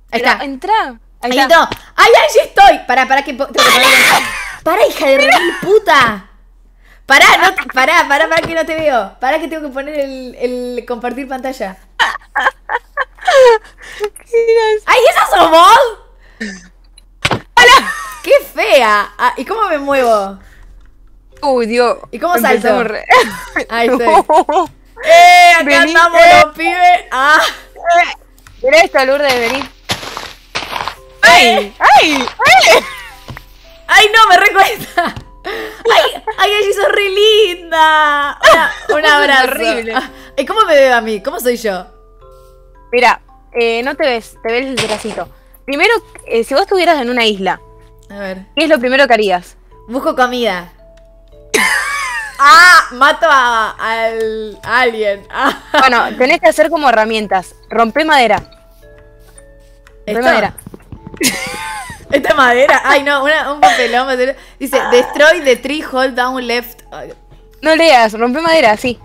Ahí Pero está. entrá. Ahí entró. ¡Ay, ahí estoy! Pará, que tengo que poner... Pará, hija de remil puta. Pará, que no te veo. Pará que tengo que poner el compartir pantalla. ¡Ay, esa sos vos! ¡Hola! ¡Qué fea! Ah, ¿y cómo me muevo? Uy, Dios. ¿Y cómo salto? Ahí estoy. No. Acá Vení, andamos los pibes. ¡Ah! Mira esto, Lourdes, vení. ¡Ay! ¡Ay, no! ¡Me recuesta! ¡Ay, Angie, sos re linda! Un abrazo. Horrible. ¿Y cómo me veo a mí? ¿Cómo soy yo? Mira, no te ves el bracito. Primero, si vos estuvieras en una isla, A ver. ¿qué es lo primero que harías? Busco comida. ¡Ah! Mato a alguien. Ah. Bueno, tenés que hacer como herramientas. Rompe madera. ¿Esto? Madera. ¿Esta madera? Ay, no, un papelón. Dice, destroy the tree, hold down left. No leas, rompe madera, sí.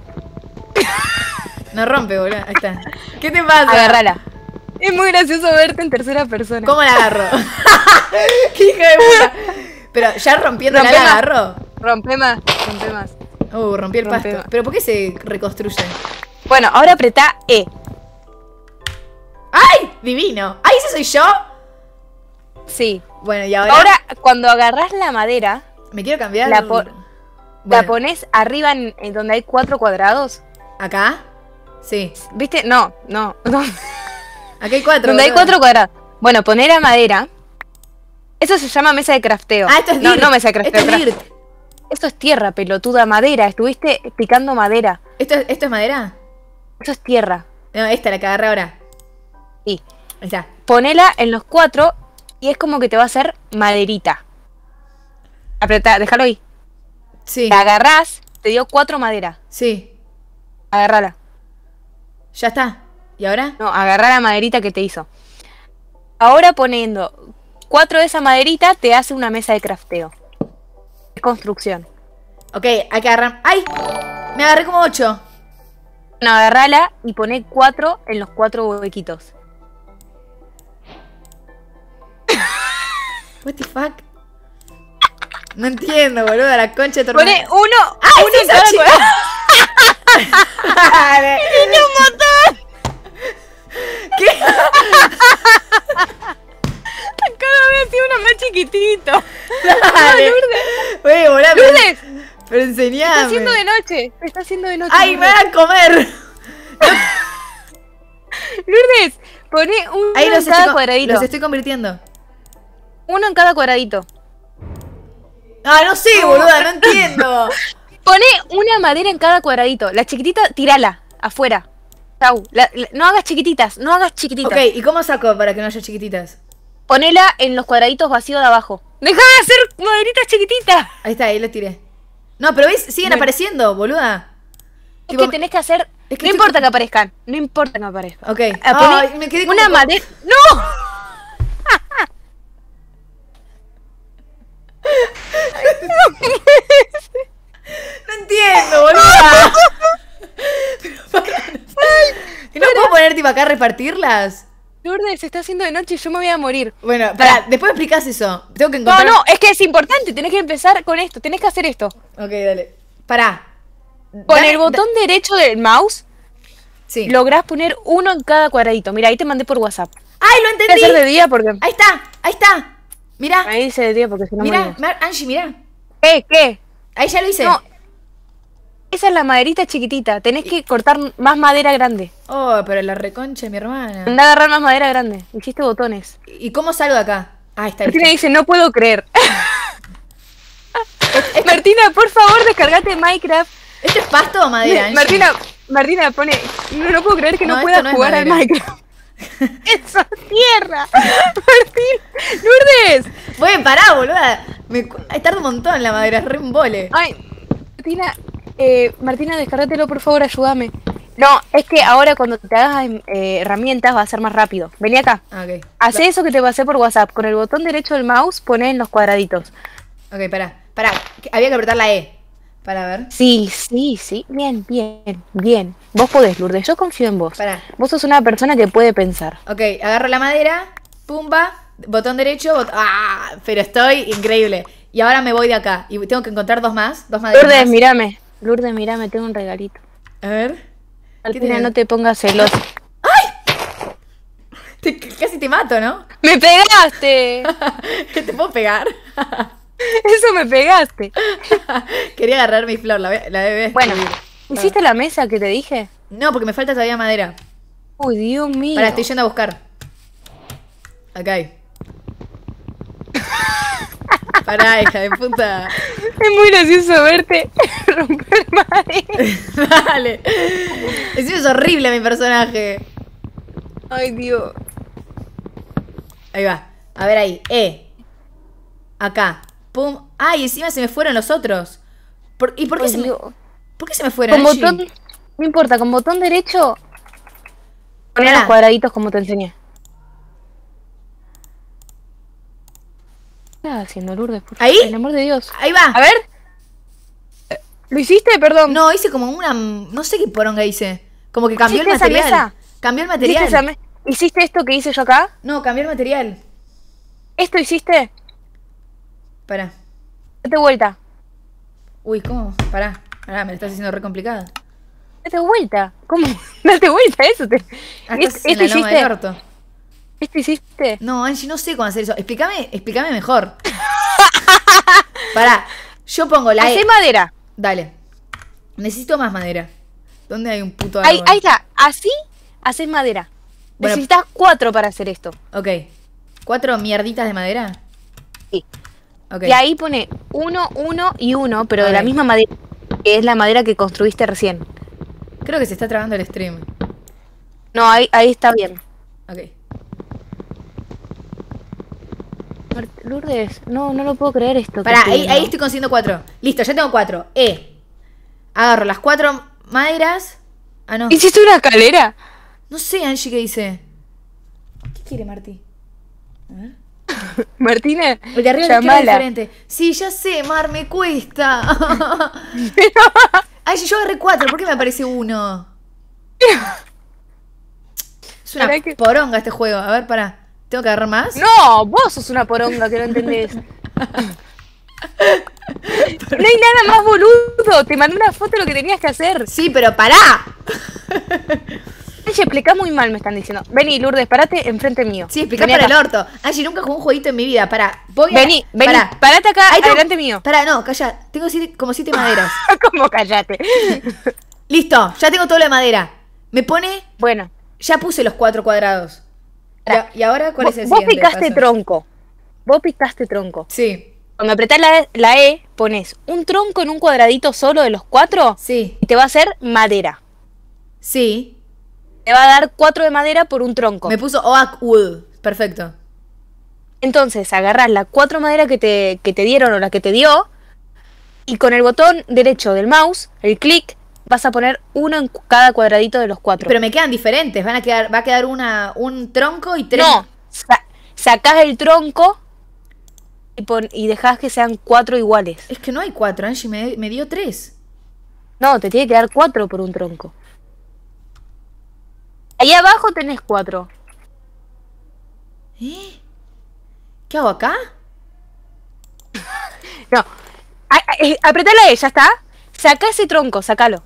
No rompe, boludo. Ahí está. ¿Qué te pasa? Agarrala. Es muy gracioso verte en tercera persona. ¿Cómo la agarro? ¡Qué hija de puta! Pero ya rompiéndola Rompe la más. agarro. Rompe más. Rompí el Rompe pasto. más. ¿Pero por qué se reconstruye? Bueno, ahora apretá E. ¡Ay! ¡Divino! ¡Ay, ese soy yo! Sí. Bueno, y ahora... Ahora, cuando agarrás la madera, Me quiero cambiar... la Bueno, pones arriba en donde hay 4 cuadrados. ¿acá? Sí. ¿Viste? No. Acá hay 4. Donde hay 4 cuadrados. Bueno, poner la madera. Eso se llama mesa de crafteo. Ah, esto es No, dirt. no mesa de crafteo. Esto es dirt. Esto es tierra, pelotuda, madera. Estuviste picando madera. ¿Esto es madera? Eso es tierra. No, esta, la que agarré ahora. Sí. Ahí está. Ponela en los 4 y es como que te va a hacer maderita. Apretá, déjalo ahí. Sí. La agarrás, te dio 4 madera. Sí. Agarrala. Ya está. ¿Y ahora? No, agarrá la maderita que te hizo. Ahora poniendo 4 de esa maderita te hace una mesa de crafteo. Es construcción. Ok, hay que agarrar... ¡Ay! Me agarré como 8. Bueno, agarrala y poné 4 en los 4 huequitos. What the fuck? No entiendo, boludo. La concha de tu Poné hermana. 1 ¡Ay, uno sí, en cada esa chica! cuadrado. Dale. ¿Qué? Cada vez hacía uno más chiquitito. Dale. Oye, boludo. Lourdes, Pero está enseñame. haciendo de noche. Está haciendo de noche. ¡Ay, me van a comer! Lourdes, poné uno Ahí en cada cuadradito. los estoy convirtiendo. Uno en cada cuadradito. Ah, no sé, boluda, no entiendo. Poné una madera en cada cuadradito. La chiquitita, tirala afuera. Chau. No hagas chiquititas, no hagas chiquititas. Ok, ¿y cómo saco para que no haya chiquititas? Ponela en los cuadraditos vacíos de abajo. ¡Deja de hacer maderitas chiquititas! Ahí está, ahí lo tiré. No, pero ves, siguen Bueno. apareciendo, boluda. Es Tipo, que tenés que hacer... es que no estoy importa con- que aparezcan. No importa que aparezcan. Ok. Poné Ay, me quedé como una con- madera... ¡No! No entiendo, boluda. ¿Y no puedo poner tipo acá a repartirlas? Lourdes, se está haciendo de noche y yo me voy a morir. Bueno, pará, después explicás eso. Tengo que No, encontrar... no, es que es importante. Tenés que empezar con esto. Tenés que hacer esto. Ok, dale. Pará. Con Dame- el botón derecho del mouse, Sí. lográs poner uno en cada cuadradito. Mira, ahí te mandé por WhatsApp. ¡Ay, lo Voy a hacer de entendí! día porque... Ahí está, ahí está. Mirá, Ahí dice de día porque si no mirá, morimos. Angie, mirá. ¿Qué? Ahí ya lo hice. No. Esa es la maderita chiquitita. Tenés que cortar más madera grande. Oh, pero la reconcha de mi hermana. Anda a agarrar más madera grande. Hiciste botones. ¿Y cómo salgo de acá? Ah, ahí está. Martina listo. dice, no puedo creer. Martina, por favor, descargate Minecraft. ¿Esto es pasto o madera, Angie? Martina pone, no puedo creer que no, No, puedas esto no es jugar al madera. Minecraft. Eso es tierra. Martín, Lourdes. Bueno, pará, boluda. Tarda un montón la madera, es re un vole. Ay, Martina, descargátelo, por favor, ayúdame. No, es que ahora cuando te hagas herramientas va a ser más rápido. Vení acá. Ah, ok. Hacé eso que te pasé por WhatsApp. Con el botón derecho del mouse, poné en los cuadraditos. Ok, pará. Había que apretar la E. Para ver. Sí, sí, sí. Bien, bien, bien. Vos podés, Lourdes. Yo confío en vos. Pará. Vos sos una persona que puede pensar. Ok, agarro la madera. Pumba. Botón derecho. ¡Ah! Pero estoy increíble. Y ahora me voy de acá. Y tengo que encontrar dos más. Dos maderas Lourdes, más. mírame. Lourdes, mírame. Tengo un regalito. A ver. Alpina, tenés? no te pongas celosa. Casi te mato, ¿no? ¡Me pegaste! ¿Te puedo pegar? Eso me pegaste. Quería agarrar mi flor. La bebé. Bueno, ¿hiciste la mesa que te dije? No, porque me falta todavía madera. Uy, Dios mío. Pará, estoy yendo a buscar. Acá hay. Pará, hija de puta. Es muy gracioso verte romper madera. Dale. Encima es horrible mi personaje. Ay, Dios. Ahí va. A ver ahí. Acá. Pum. Ay, encima se me fueron los otros. ¿Y por qué Ay, se me... Dios. ¿Por qué se me fueron, Con Angie? botón, no importa, con botón derecho poner Pará. los cuadraditos como te enseñé. ¿Qué estás haciendo, Lourdes? Por ¿Ahí? favor, en el amor de Dios. Ahí va. A ver. ¿Lo hiciste? Perdón. No, hice como una... No sé qué poronga hice. Como que cambió el ¿Hiciste esa material. mesa? Cambió el ¿Hiciste, material. ¿Hiciste esto que hice yo acá? No, cambió el material. ¿Esto hiciste? Pará. Date vuelta. Uy, ¿cómo? Pará. Pará, me lo estás haciendo re complicada. Date vuelta. ¿Cómo? Date vuelta, eso. Ah, estás en ¿Esto la loma del hiciste? orto. ¿Esto hiciste? No, Angie, no sé cómo hacer eso. Explícame mejor. Pará, yo pongo la Hacé madera. Dale. Necesito más madera. ¿Dónde hay un puto Ahí, árbol? ahí está. Así haces madera. Bueno. Necesitas 4 para hacer esto. Ok. 4 mierditas de madera. Sí. Ok. Y ahí pone 1, 1 y 1, pero de la Ok. misma madera, que es la madera que construiste recién. Creo que se está trabando el stream. No, ahí está bien. Ok. Lourdes, no lo puedo creer esto. que Pará, estoy ahí viendo. estoy consiguiendo 4. Listo, ya tengo 4. Agarro las 4 maderas. Ah, no. ¿Hiciste una escalera? No sé, Angie, qué dice. ¿Qué quiere Martí? A ver. Martina, El de arriba a la izquierda es llamala. diferente. Sí, ya sé, Mar, me cuesta. Ay, si yo agarré 4, ¿por qué me aparece 1? Es una ¿Será que- poronga este juego. A ver, pará. ¿Tengo que agarrar más? No, vos sos una poronga que no entendés. No hay nada más boludo. Te mandé una foto de lo que tenías que hacer. Sí, pero pará. Oye, explica muy mal, me están diciendo. Vení, Lourdes, parate enfrente mío. Sí, explica Vení para el acá. orto. Angie, nunca jugué un jueguito en mi vida. Pará. Voy a... Vení, Pará. parate acá, Ahí tengo- adelante mío. Pará, no, calla. Tengo como 7 maderas. ¿Cómo callate? Listo, ya tengo todo lo de madera. Me pone... Bueno, Ya puse los 4 cuadrados. Y ahora, ¿cuál es el vos siguiente picaste paso? tronco. Vos picaste tronco. Sí, Cuando apretás la E, pones un tronco en un cuadradito solo de los 4 sí, y te va a hacer madera. sí. Te va a dar 4 de madera por un tronco. Me puso Oak Wood. Perfecto. Entonces agarrás las 4 maderas que te dieron o la que te dio y con el botón derecho del mouse, el clic, vas a poner uno en cada cuadradito de los 4. Pero me quedan diferentes. Va a quedar un tronco y 3. No, sacás el tronco y dejás que sean 4 iguales. Es que no hay 4, Angie. Me dio 3. No, te tiene que dar 4 por un tronco. Ahí abajo tenés 4. ¿Qué hago acá? No. Apretá la E, ya está. Saca ese tronco, sacalo.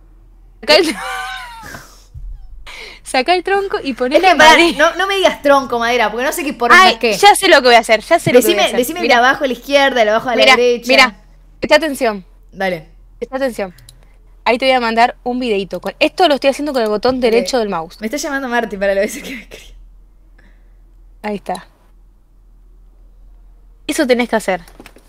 Saca el tronco y Es ponele que, pará, madera. no me digas tronco, madera, porque no sé qué por Ay, es qué. ya sé lo que voy a hacer, ya sé lo que voy a hacer. Decime el de Mirá, abajo a la izquierda, el de abajo a la mirá, derecha. mirá. Presta atención, Dale. presta atención. Ahí te voy a mandar un videito. Esto lo estoy haciendo con el botón derecho del mouse. Me está llamando Marty para la vez que me escribe. Ahí está. Eso tenés que hacer.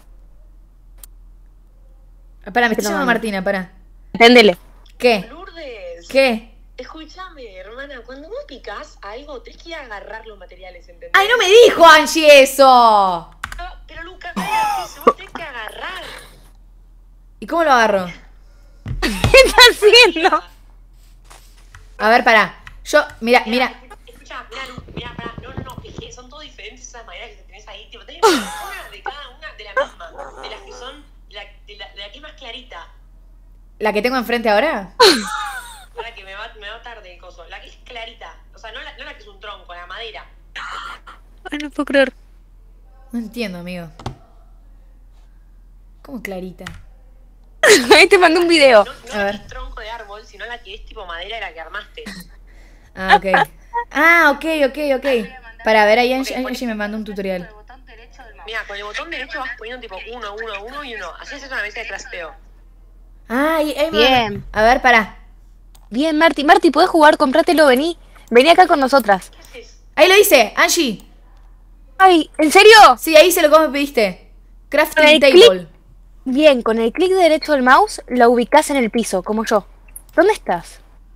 Pará, me Te está lo llamando mando. Martina, pará. Aténdele. ¿Qué? Lourdes, ¿Qué? escúchame, hermana, cuando vos picás algo, tenés que ir a agarrar los materiales, ¿entendés? ¡Ay, no me dijo Angie eso! Pero Lucas, no hagas eso, vos tenés que agarrar. ¿Y cómo lo agarro? ¿Qué está haciendo? A ver, pará. Yo, mira. Escucha, mira, pará, no, es que son todas diferentes esas maderas que tenés ahí, tipo, tenés una de cada una de la misma, de las que son, de la que es más clarita. ¿La que tengo enfrente ahora? Para que me va tarde el coso. La que es clarita. O sea, no la que es un tronco, la madera. Ay, no puedo creer. No entiendo, amigo. ¿Cómo clarita? Ahí te mandé un video. No A la ver. que es tronco de árbol, sino la que es tipo madera de la que armaste. Ah, ok. Ah, ok. Para ver, ahí Angie me mandó un tutorial. Mira, con el botón derecho vas poniendo tipo 1, 1, 1 y 1. Así es una mesa de crafteo. Ah, ahí me Bien. A ver, pará. Bien, Marti. Marti, ¿puedes jugar? Comprátelo, vení. Vení acá con nosotras. ¿Qué haces? Ahí lo hice, Angie. Ay, ¿en serio? Sí, ahí se lo como me pediste. Crafting El table. clic. Bien, con el clic derecho del mouse la ubicás en el piso, como yo. ¿Dónde estás?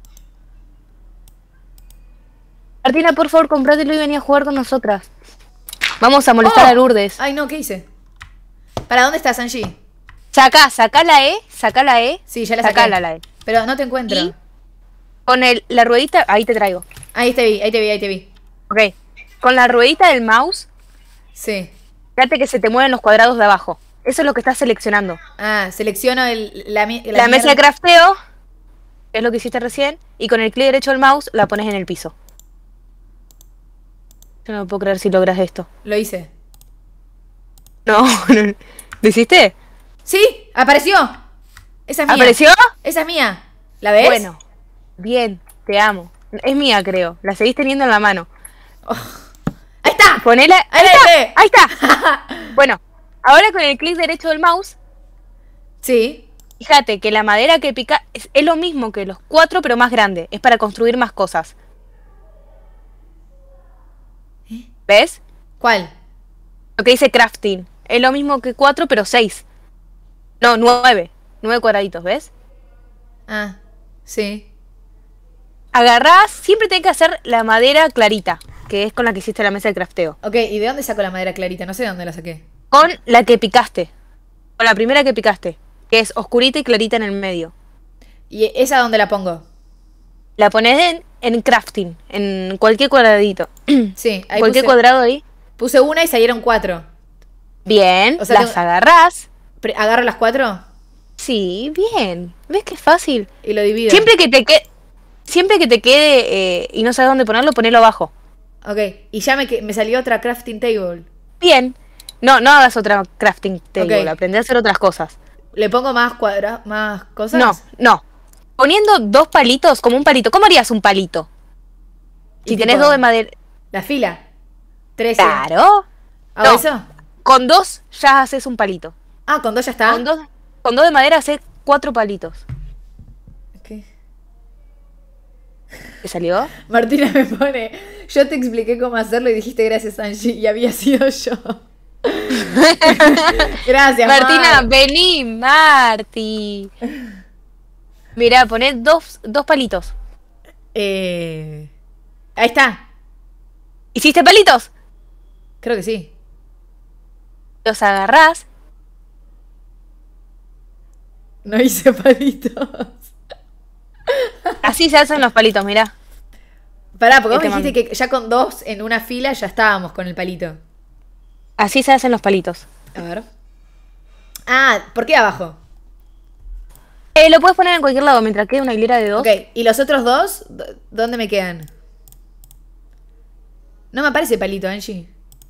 Martina, por favor, comprátelo y vení a jugar con nosotras. Vamos a molestar Oh. a Lourdes. Ay, no, ¿qué hice? ¿Para dónde estás, Angie? Sacá la E. Sí, ya la saqué. Sacala la E. Pero no te encuentro. Y con la ruedita, ahí te traigo. Ahí te vi. Ok. Con la ruedita del mouse, Sí. fíjate que se te mueven los cuadrados de abajo. Eso es lo que estás seleccionando. Ah, selecciono La mesa mierda. de crafteo, que es lo que hiciste recién, y con el clic derecho del mouse la pones en el piso. Yo no puedo creer si logras esto. Lo hice. No, ¿lo hiciste? ¡Sí! ¡Apareció! Esa es mía. ¿Apareció? Esa es mía. ¿La ves? Bueno, bien, te amo. Es mía, creo. La seguís teniendo en la mano. ¡Ahí está! Ponela. Ahí ¡Ahí la está! dejé. ¡Ahí está! Bueno, ahora con el clic derecho del mouse, Sí. fíjate que la madera que pica es lo mismo que los 4, pero más grande. Es para construir más cosas. ¿Ves? ¿Cuál? Lo que dice crafting. Es lo mismo que 4, pero 6. No, 9. 9 cuadraditos, ¿ves? Ah, sí. Agarrás, siempre tenés que hacer la madera clarita, que es con la que hiciste la mesa de crafteo. Ok, ¿y de dónde saco la madera clarita? No sé de dónde la saqué. Con la que picaste. Con la primera que picaste. Que es oscurita y clarita en el medio. ¿Y esa dónde la pongo? La pones en crafting, en cualquier cuadradito. Sí, ahí Cualquier puse, cuadrado ahí. puse una y salieron 4. Bien, O sea, las agarrás. ¿Agarro las 4? Sí, bien. ¿Ves qué fácil? Y lo divido. Siempre que te quede y no sabes dónde ponerlo, ponelo abajo. Ok, y ya me salió otra crafting table. Bien. No hagas otra crafting table, Ok. aprende a hacer otras cosas. ¿Le pongo más más cosas? No. Poniendo 2 palitos, como un palito. ¿Cómo harías un palito? Y Si tipo, tenés 2 de madera. La fila. 13. Claro. ¿Hago No. eso? Con 2 ya haces un palito. Ah, con 2 ya está. Con dos de madera haces 4 palitos. Ok. ¿Te salió? Martina me pone, yo te expliqué cómo hacerlo y dijiste gracias, Angie, y había sido yo. Gracias, Martina, Mar. vení, Marti. Mirá, poné dos palitos. Ahí está. ¿Hiciste palitos? Creo que sí. Los agarrás. No hice palitos. Así se hacen los palitos, mirá. Pará, porque vos Este me dijiste que ya con 2 en una fila ya estábamos con el palito. Así se hacen los palitos. A ver. Ah, ¿por qué abajo? Lo puedes poner en cualquier lado mientras quede una hilera de 2. Ok, ¿y los otros 2? ¿Dónde me quedan? No me aparece palito, Angie.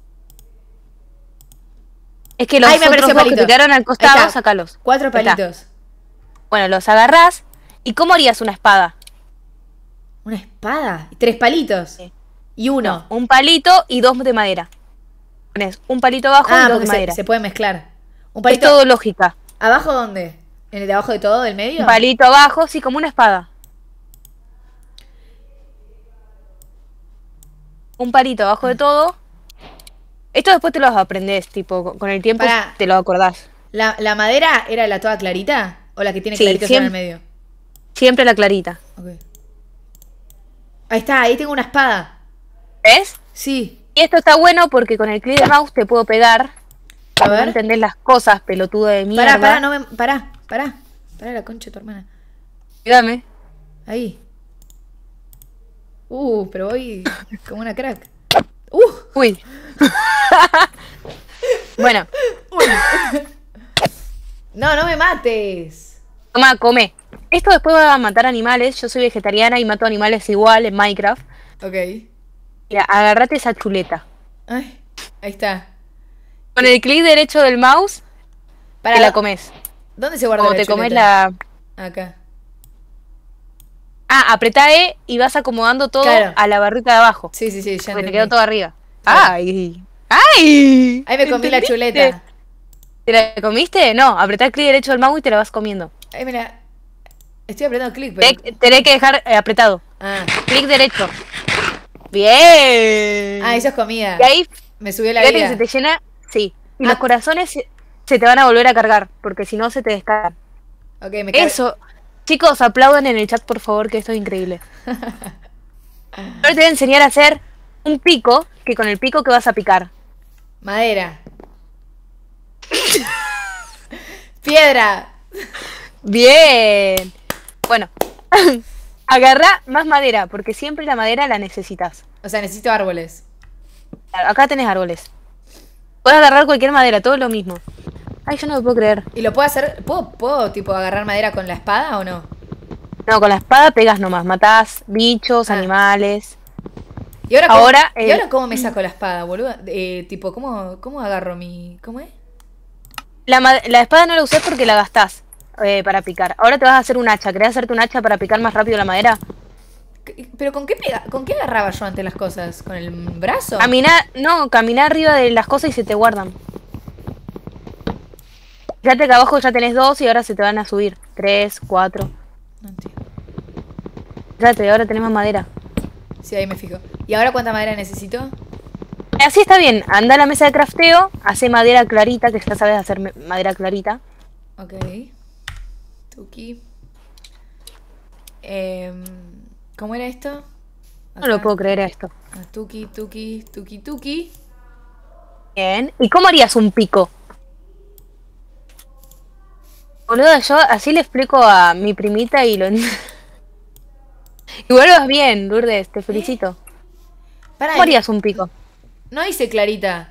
Es que los Ay, me otros apareció 2 que palito. te quedaron al Ahí costado, está. sacalos. 4 Ahí está. palitos. Bueno, los agarrás. ¿Y cómo harías una espada? ¿Una espada? 3 palitos. Sí. Y uno. Un palito y 2 de madera. Pones un palito abajo y Ah, 2 de porque madera. se puede mezclar. Un Es palito. todo lógica. ¿Abajo dónde? ¿En el de abajo de todo, del medio? Un palito abajo, sí, como una espada. Un palito abajo de todo. Esto después te lo aprendes, tipo, con el tiempo Pará. te lo acordás. ¿La madera era la toda clarita? ¿O la que tiene Sí, claritos en el siempre. medio? Siempre la clarita. Ok. Ahí está, ahí tengo una espada. ¿Ves? Sí. Y esto está bueno porque con el clic de mouse te puedo pegar. A No ver. entendés las cosas, pelotuda de mierda. Pará, no me. Pará. Pará la concha de tu hermana. Dígame. Ahí. Pero voy como una crack. Uy. Bueno, No, No, no me mates. Toma, come. Esto después va a matar animales. Yo soy vegetariana y mato animales igual en Minecraft. Ok. Mira, agarrate esa chuleta. Ay, ahí está. Con el clic derecho del mouse, Para, te la comes. ¿dónde se guarda Como la te comes chuleta? la... Acá. Ah, apretá E y vas acomodando todo Claro. a la barrita de abajo. Sí, ya Porque te entendí. quedó todo arriba. Claro. ¡Ay! ¡Ay! Ahí me comí la ¿Entendiste? chuleta. ¿Te la comiste? No, apretá el clic derecho del mouse y te la vas comiendo. Ay, mira. Estoy apretando clic, pero... Tenés que dejar apretado. Ah. Clic derecho. Bien. Ah, eso es comida. Y ahí, Me subió la fíjate que vida. se te llena. Sí. Y Ah. los corazones se te van a volver a cargar. Porque si no, se te descargan. Ok, me cargo. Eso. Chicos, aplaudan en el chat, por favor, que esto es increíble. Ahora te voy a enseñar a hacer un pico. Que con el pico que vas a picar. Madera. Piedra. Bien. Bueno. Agarrá más madera. Porque siempre la madera la necesitas. O sea, necesito árboles. Acá tenés árboles. Puedes agarrar cualquier madera, todo lo mismo. Ay, yo no lo puedo creer. ¿Y lo puedo hacer? ¿Puedo tipo agarrar madera con la espada o no? No, con la espada pegas nomás. Matás bichos, Ah. animales. ¿Y ahora, Ahora, ¿y ahora cómo me saco la espada, boludo? Tipo, ¿cómo agarro mi... ¿Cómo es? La espada no la usé porque la gastás para picar. Ahora te vas a hacer un hacha. ¿Querés hacerte un hacha para picar más rápido la madera? ¿Pero con qué agarraba yo antes las cosas? ¿Con el brazo? Camina arriba de las cosas y se te guardan. Fíjate que abajo ya tenés 2 y ahora se te van a subir. 3, 4. No entiendo. Fíjate, ahora tenés más madera. Sí, ahí me fijo. ¿Y ahora cuánta madera necesito? Así está bien. Anda a la mesa de crafteo, hace madera clarita, que ya sabes hacer madera clarita. Ok. Tuki. ¿Cómo era esto? No lo puedo creer esto. Ah, tuki. Bien. ¿Y cómo harías un pico? Boludo, yo así le explico a mi primita y lo... Igual vas bien, Lourdes, te felicito. Pará, ¿Cómo harías un pico? no hice clarita.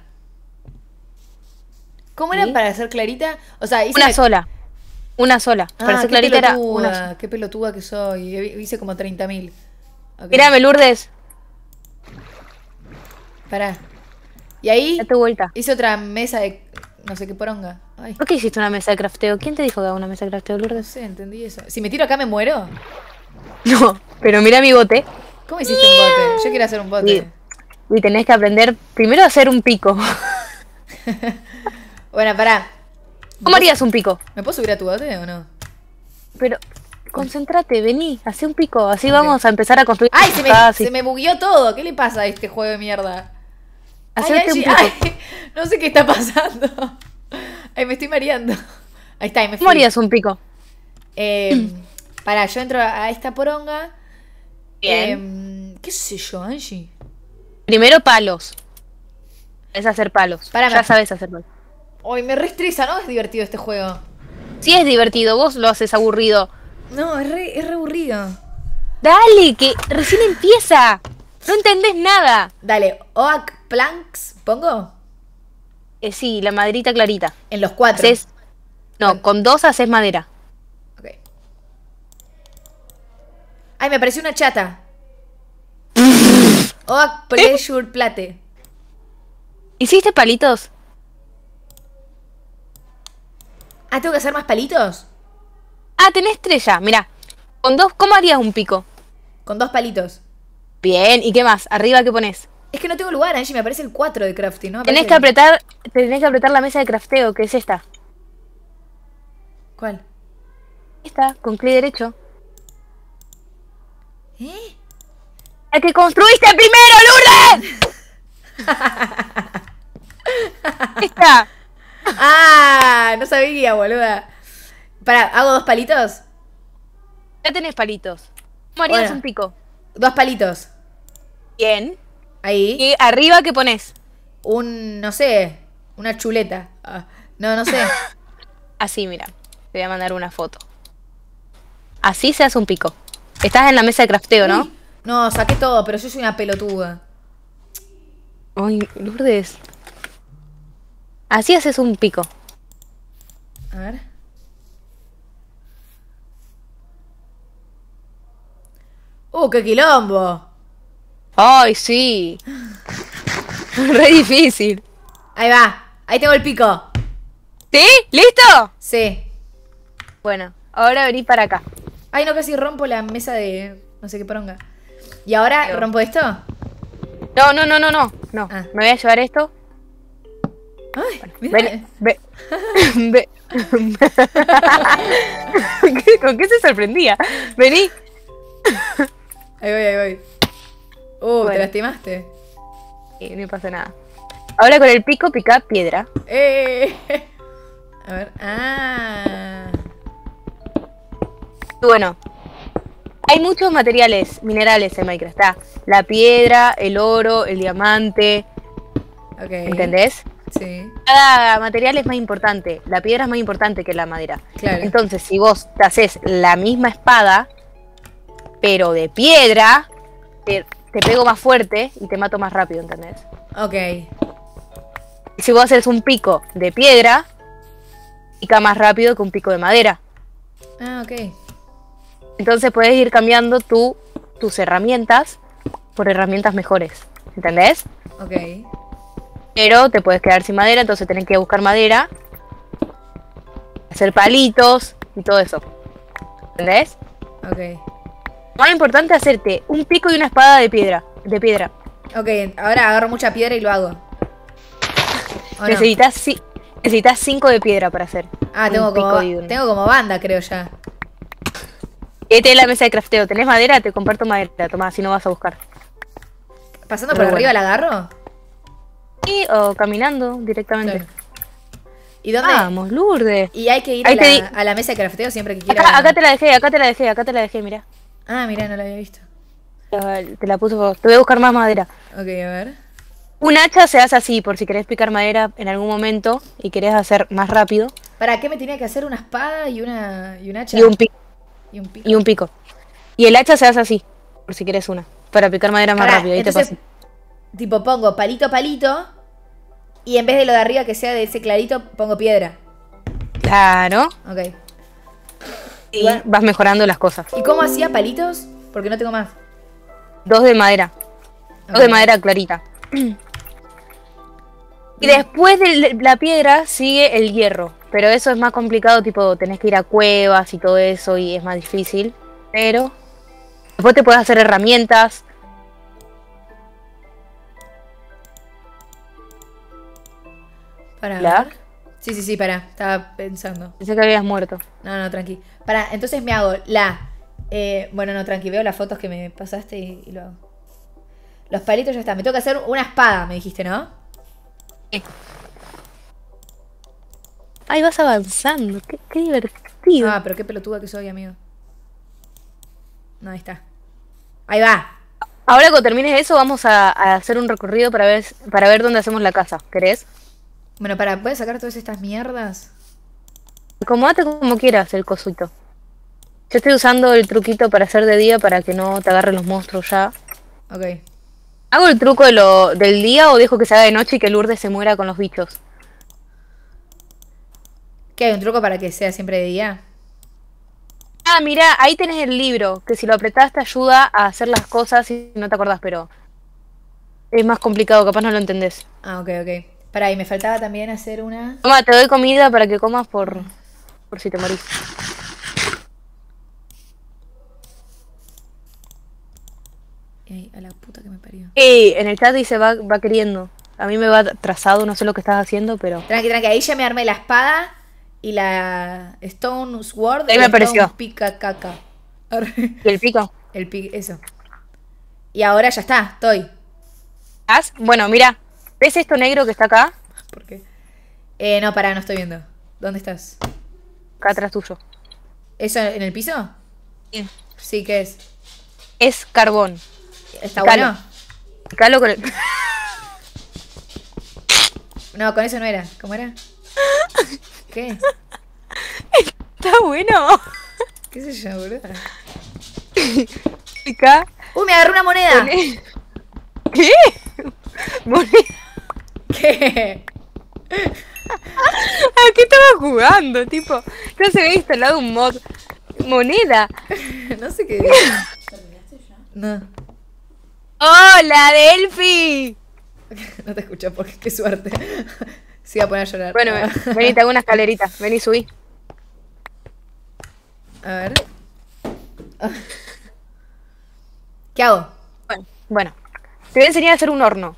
¿Cómo era ¿Sí? para hacer clarita? O sea, hice Una sola. Una sola. Para ser qué clarita era pelotuda, una sola. qué pelotuda que soy. Hice como 30.000. Ok. Mírame, Lourdes, Pará. Y ahí date vuelta. hice otra mesa de no sé qué poronga. Ay, ¿Por qué hiciste una mesa de crafteo? ¿Quién te dijo que haga una mesa de crafteo, no Lourdes? sé, entendí eso. Si me tiro acá me muero. No, pero mira mi bote. ¿Cómo hiciste un bote? Yo quiero hacer un bote. Y tenés que aprender primero a hacer un pico. Bueno, pará. ¿Cómo harías un pico? ¿Me puedo subir a tu bote o no? Pero, concéntrate, vení, hacé un pico. Así vamos a empezar a construir. ¡Ay! casas y- Se me bugueó todo. ¿Qué le pasa a este juego de mierda? Hacerte un Angie, pico. ay, no sé qué está pasando. Ay, me estoy mareando. Ahí está, ahí me fui. ¿Cómo harías un pico? Pará, yo entro a esta poronga. Bien. ¿Qué sé yo, Angie? Primero palos. Es hacer palos. Pará, Ya sabes hacer palos. Ay, me reestresa, ¿no? Es divertido este juego. Sí es divertido, vos lo haces aburrido. No, es re aburrido. Dale, que recién empieza. No entendés nada. Dale, Oak Planks, ¿pongo? Sí, la maderita clarita. En los 4. Haces... No, con 2 haces madera. Ok. Ay, me apareció una chata. Oak Pleasure Plate. ¿Hiciste palitos? Ah, ¿tengo que hacer más palitos? Ah, tenés 3 ya, mirá. Con 2, ¿cómo harías un pico? Con 2 palitos. Bien, ¿y qué más? ¿Arriba qué pones? Es que no tengo lugar, Angie, me aparece el 4 de crafting, ¿no? Tenés Aparece que apretar la mesa de crafteo, que es esta. ¿Cuál? Esta, con clic derecho. ¿Eh? ¡El que construiste primero, Lourdes! Esta. ¡Ah! No sabía, boluda. Pará, ¿hago 2 palitos? Ya tenés palitos. ¿Cómo harías Bueno. un pico? 2 palitos. Bien. Ahí. ¿Y arriba qué pones? No sé, una chuleta. Ah, no sé. Así, mira. Te voy a mandar una foto. Así se hace un pico. Estás en la mesa de crafteo, ¿no? Uy, no, saqué todo, pero yo soy una pelotuda. Ay, Lourdes. Así haces un pico. A ver. qué quilombo. Ay, sí. Re difícil. Ahí va. Ahí tengo el pico. ¿Sí? ¿Listo? Sí. Bueno, ahora vení para acá. Ay, no, casi rompo la mesa de no sé qué poronga. ¿Y ahora Pero- rompo esto? No, no, no, no, no. No, Ah. me voy a llevar esto. Ay, mira. Ven, ve. Ve. ¿Con qué se sorprendía? Vení. Ahí voy, ahí voy. ¿Te Bueno. lastimaste? Y no pasa nada. Ahora con el pico pica piedra. A ver. Ah. Y bueno, hay muchos materiales, minerales en Minecraft. Está la piedra, el oro, el diamante. Ok. ¿Entendés? Sí. Cada material es más importante. La piedra es más importante que la madera. Claro. Entonces, si vos te haces la misma espada, pero de piedra, te pego más fuerte y te mato más rápido, ¿entendés? Ok. Y si vos haces un pico de piedra, pica más rápido que un pico de madera. Ah, ok. Entonces puedes ir cambiando tus herramientas por herramientas mejores, ¿entendés? Ok. Pero te puedes quedar sin madera, entonces tenés que buscar madera, hacer palitos y todo eso, ¿entendés? Ok. Más importante es hacerte un pico y una espada de piedra. Ok, ahora agarro mucha piedra y lo hago. ¿O no? Necesitas 5 de piedra para hacer. Ah, un tengo pico y un- tengo como banda, creo ya. Esta es la mesa de crafteo. ¿Tenés madera? Te comparto madera. Tomá, si no vas a buscar. ¿Pasando Pero por arriba bueno. la agarro? Sí, o caminando directamente. Claro. ¿Y dónde? Vamos, Lourdes. Y hay que ir Ahí te di- a la mesa de crafteo siempre que quiera. Acá te la dejé, mira. Ah, mira, no la había visto. Te la puse por... Te voy a buscar más madera. Ok, a ver. Un hacha se hace así, por si querés picar madera en algún momento y querés hacer más rápido. ¿Para qué me tenía que hacer una espada y un hacha? Y un pico. Y un pico. Y un pico. Y el hacha se hace así, por si querés una. Para picar madera más Pará, rápido. Ahí te entonces, paso. tipo, pongo palito a palito. Y en vez de lo de arriba que sea de ese clarito, pongo piedra. Claro. Ok. Y vas mejorando las cosas. ¿Y cómo hacía palitos? Porque no tengo más. 2 de madera. 2 de Ok. madera clarita. Y después de la piedra sigue el hierro. Pero eso es más complicado, tipo, tenés que ir a cuevas y todo eso y es más difícil. Pero después te puedes hacer herramientas. Para ¿La? ver. Sí, pará. Estaba pensando. Pensé que habías muerto. No, tranqui. Pará, entonces me hago bueno, no, tranqui. Veo las fotos que me pasaste y lo hago. Los palitos ya está. Me tengo que hacer una espada, me dijiste, ¿no? Ay, vas avanzando. Qué divertido. Ah, pero qué pelotuda que soy, amigo. No, ahí está. Ahí va. Ahora cuando termines eso vamos a hacer un recorrido para ver dónde hacemos la casa. ¿Querés? Bueno, ¿puedes sacar todas estas mierdas? Acomodate como quieras el cosito. Yo estoy usando el truquito para hacer de día para que no te agarren los monstruos ya. Ok. ¿Hago el truco del día o dejo que se haga de noche y que Lourdes se muera con los bichos? ¿Qué hay un truco para que sea siempre de día? Ah, mira, ahí tenés el libro, que si lo apretás te ayuda a hacer las cosas y no te acordás, pero es más complicado, capaz no lo entendés. Ah, ok. Pará, y me faltaba también hacer una... Toma, te doy comida para que comas por si te morís. Ay, a la puta que me parió. En el chat dice va queriendo. A mí me va trazado, no sé lo que estás haciendo, pero... Tranqui. Ahí ya me armé la espada y la Stone Sword. Ahí y me la apareció. Stone Pica Caca. ¿Y el pico? Eso. Y ahora ya está, estoy. ¿Haz? Bueno, mira, ¿ves esto negro que está acá? ¿Por qué? No, pará, no estoy viendo. ¿Dónde estás? Acá atrás tuyo. ¿Eso en el piso? Sí. Sí, ¿qué es? Es carbón. ¿Está Picalo. bueno? Picalo con el... No, con eso no era. ¿Cómo era? ¿Qué? Está bueno. ¿Qué sé yo, boludo? Pica. ¡Uy, me agarré una moneda! Poné- ¿Qué? Moneda. ¿Qué? ¿A qué estaba jugando? Tipo, ya se había instalado un mod. Moneda. No sé qué dice. No, ¡Hola, Delphi! no te escucho porque qué suerte. Se iba a poner a llorar. Bueno, vení, te hago una escalerita. Vení, subí. A ver. ¿Qué hago? Bueno, te voy a enseñar a hacer un horno.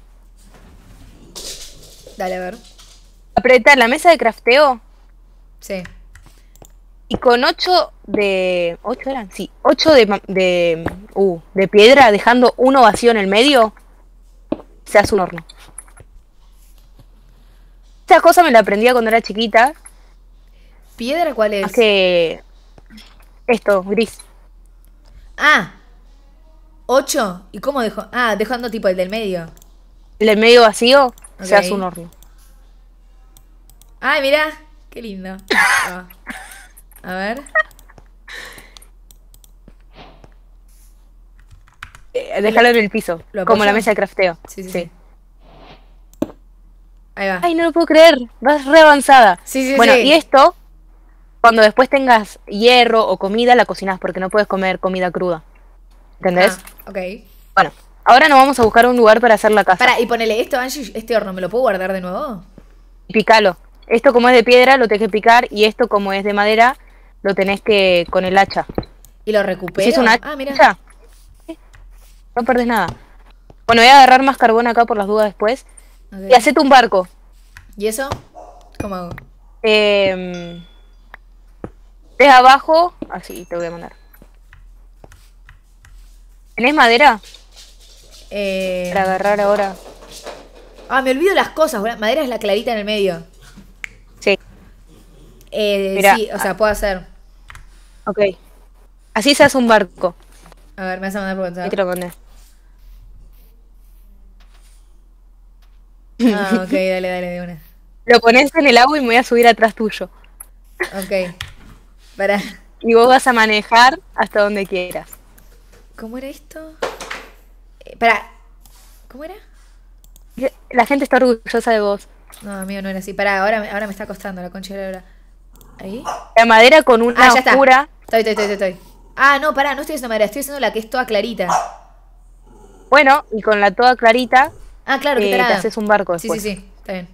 Dale, a ver. Apretar la mesa de crafteo Sí. y con 8 de... ¿8 eran? Sí, 8 de piedra, dejando uno vacío en el medio, se hace un horno. Esta cosa me la aprendí cuando era chiquita. ¿Piedra cuál es? Hace... Esto, gris. Ah, 8. ¿Y cómo dejo? Ah, dejando tipo el del medio. El del medio vacío, se Ok. hace un horno. Ay, mira, qué lindo. Ah. A ver. Déjalo en el piso, ¿Lo como la apoyo? mesa de crafteo. Sí. Ahí va. Ay, no lo puedo creer, vas re avanzada. Sí. Bueno, y esto, cuando después tengas hierro o comida, la cocinas porque no puedes comer comida cruda. ¿Entendés? Ah, ok. Bueno, ahora nos vamos a buscar un lugar para hacer la casa. Para, y ponele esto, Angie, este horno, ¿me lo puedo guardar de nuevo? Picalo. Esto como es de piedra lo tenés que picar y esto como es de madera lo tenés que con el hacha. Y lo recupero. Si es una hacha, Ah, mira. no perdés nada. Bueno, voy a agarrar más carbón acá por las dudas después. Ok. Y hacete un barco. ¿Y eso? ¿Cómo hago? Ves abajo. Así te voy a mandar. ¿Tenés madera? Para agarrar ahora. Ah, me olvido las cosas. Madera es la clarita en el medio. Sí. Mirá. Sí, o sea, puedo hacer. Ok. Así se hace un barco. A ver, me vas a mandar por Ahí WhatsApp. te lo mandé. Ah, ok, dale, de una. Lo pones en el agua y me voy a subir atrás tuyo. Ok. Para. Y vos vas a manejar hasta donde quieras. ¿Cómo era esto? Para. ¿Cómo era? La gente está orgullosa de vos. No, amigo, no era así. Pará, ahora me está costando la concha de la lora. ¿Ahí? La madera con una Ah, ya está. oscura. Estoy. Ah, no, pará, no estoy haciendo madera, estoy haciendo la que es toda clarita. Bueno, y con la toda clarita Ah, claro, que te tarada. haces un barco Sí, después. sí, está bien.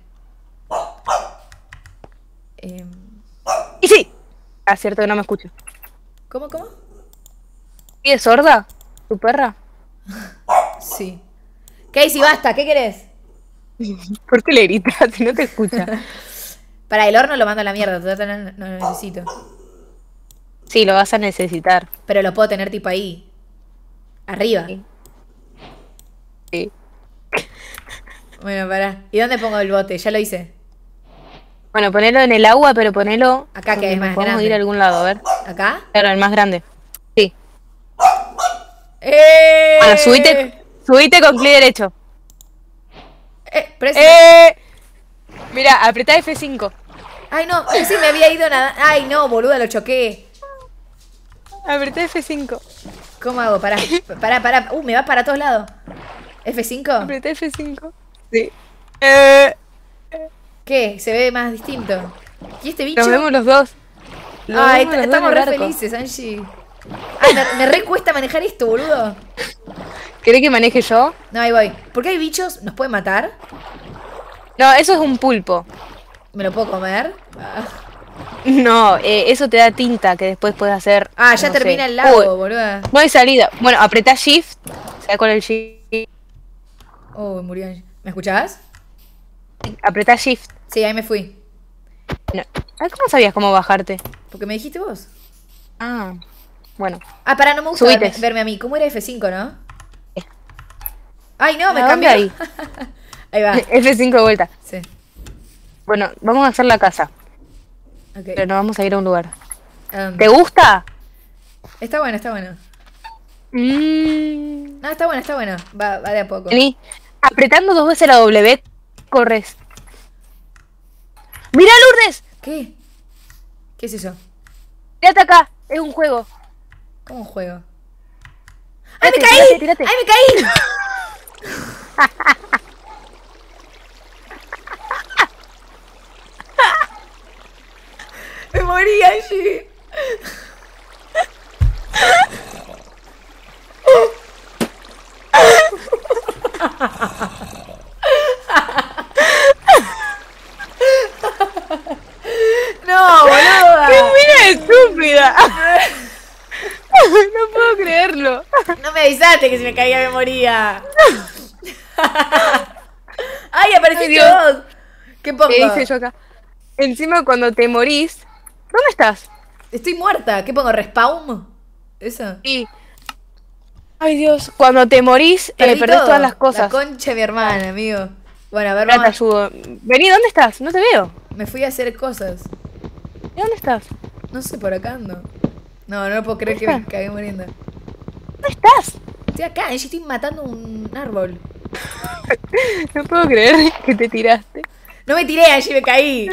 Em, Y sí. Ah, cierto que no me escucho. ¿Cómo? ¿Y es sorda? ¿Tu perra? Sí. Casey, basta, ¿qué querés? ¿Por qué le gritas si no te escucha? Para el horno lo mando a la mierda, total no lo necesito. Sí, lo vas a necesitar. Pero lo puedo tener tipo ahí. Arriba. Sí. Bueno, pará. ¿Y dónde pongo el bote? Ya lo hice. Bueno, ponelo en el agua, pero ponelo... Acá, que es más Podemos grande. ir a algún lado, a ver. ¿Acá? Claro, el más grande. Sí. ¡Eh! Bueno, subite con clic derecho. Press. Mira, apretá F5. Ay, no, sí me había ido nada. Ay, no, boluda, lo choqué. Apretá F5. ¿Cómo hago? Pará. Me va para todos lados. ¿F5? Apretá F5. Sí. ¿Qué? Se ve más distinto. ¿Y este bicho? Nos vemos los dos. Nos Ay, vemos los dos estamos en re el barco. felices, Angie. Ay, me re cuesta manejar esto, boludo. ¿Querés que maneje yo? No, ahí voy. ¿Por qué hay bichos? ¿Nos pueden matar? No, eso es un pulpo. ¿Me lo puedo comer? Ah, No, eso te da tinta que después puedes hacer. ya no termina sé. el lago, Uy, boluda. no hay salida. Bueno, apretá Shift. ¿Sabes cuál es el Shift? Oh, murió Angie. ¿Me escuchabas? Apretá Shift. Sí, ahí me fui. No. Ay, ¿cómo sabías cómo bajarte? Porque me dijiste vos. Ah, bueno. Ah, pará, no me gusta Subite. verme a mí. ¿Cómo era F5, no? Ay, no, me ¿A dónde cambió. ahí? Ahí va. F5 de vuelta. Sí. Bueno, vamos a hacer la casa. Ok. Pero no vamos a ir a un lugar. ¿A dónde? ¿Te gusta? Está bueno, está bueno. Mm. No, está bueno, está bueno. Va de a poco. Vení. Apretando 2 veces la W, corres. ¡Mira, Lourdes! ¿Qué? ¿Qué es eso? Quédate acá, es un juego. ¿Cómo un juego? ¡Ay, me Tírate, caí! tírate. ¡Ay, me caí! Me morí, Angie. avisaste que si me caía me moría. Ay, apareciste Ay, Dios. vos. ¿Qué pongo? ¿Qué hice yo acá? Encima cuando te morís... ¿Dónde estás? Estoy muerta. ¿Qué pongo? ¿Respawn? ¿Eso? Sí. Ay, Dios. Cuando te morís, Perdí perdés todo. todas las La cosas. concha de mi hermana, amigo. Bueno, a ver, Ahora te vamos. ayudo. Vení, ¿dónde estás? No te veo. Me fui a hacer cosas. ¿De dónde estás? No sé, por acá ando. No, no puedo creer que ¿Dónde me está? cagué muriendo. ¿Dónde estás? Estoy acá, yo estoy matando un árbol. No puedo creer que te tiraste. No me tiré, allí me caí.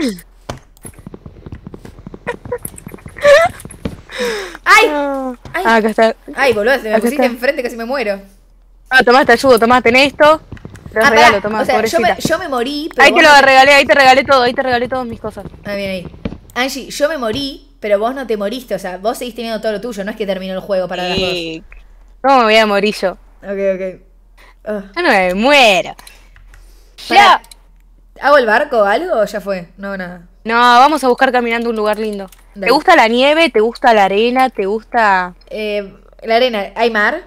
¡Ay! Ah, Ay. acá está. Ay, boludo, se me Acá pusiste está. enfrente, casi me muero. Ah, tomá, te ayudo, tomá, tenés esto. Te lo Ah, regalo, pará. tomá, O sea, pobrecita. yo me morí, pero Ahí te vos lo no regalé, ahí te regalé todas mis cosas. Ah, bien ahí. Angie, yo me morí, pero vos no te moriste. O sea, vos seguís teniendo todo lo tuyo. No es que terminó el juego para las dos. Y... ¿Cómo me voy a morir yo? Ok. Ah. Yo no me muero. Pará. Ya. ¿Hago el barco o algo o ya fue? No, nada. No, vamos a buscar caminando un lugar lindo. Dale. ¿Te gusta la nieve? ¿Te gusta la arena? ¿Te gusta...? La arena, ¿hay mar?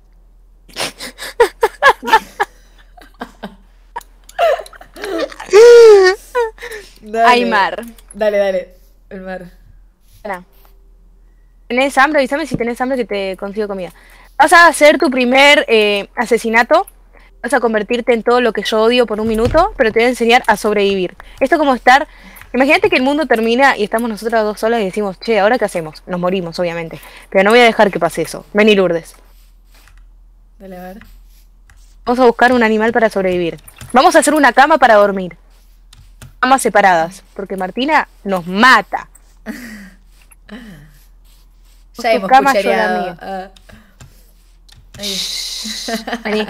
Dale. Hay mar. Dale. El mar. Pará. ¿Tenés hambre? Avísame si tenés hambre que te consigo comida. Vas a hacer tu primer asesinato. Vas a convertirte en todo lo que yo odio por un minuto, pero te voy a enseñar a sobrevivir. Esto es como estar... Imagínate que el mundo termina y estamos nosotras dos solas y decimos, che, ¿ahora qué hacemos? Nos morimos, obviamente. Pero no voy a dejar que pase eso. Vení, Lourdes. Dale, a ver. Vamos a buscar un animal para sobrevivir. Vamos a hacer una cama para dormir. Camas separadas, porque Martina nos mata. Ya hemos cama, yo la cuchareado. mía. Ah. Ahí. Vení.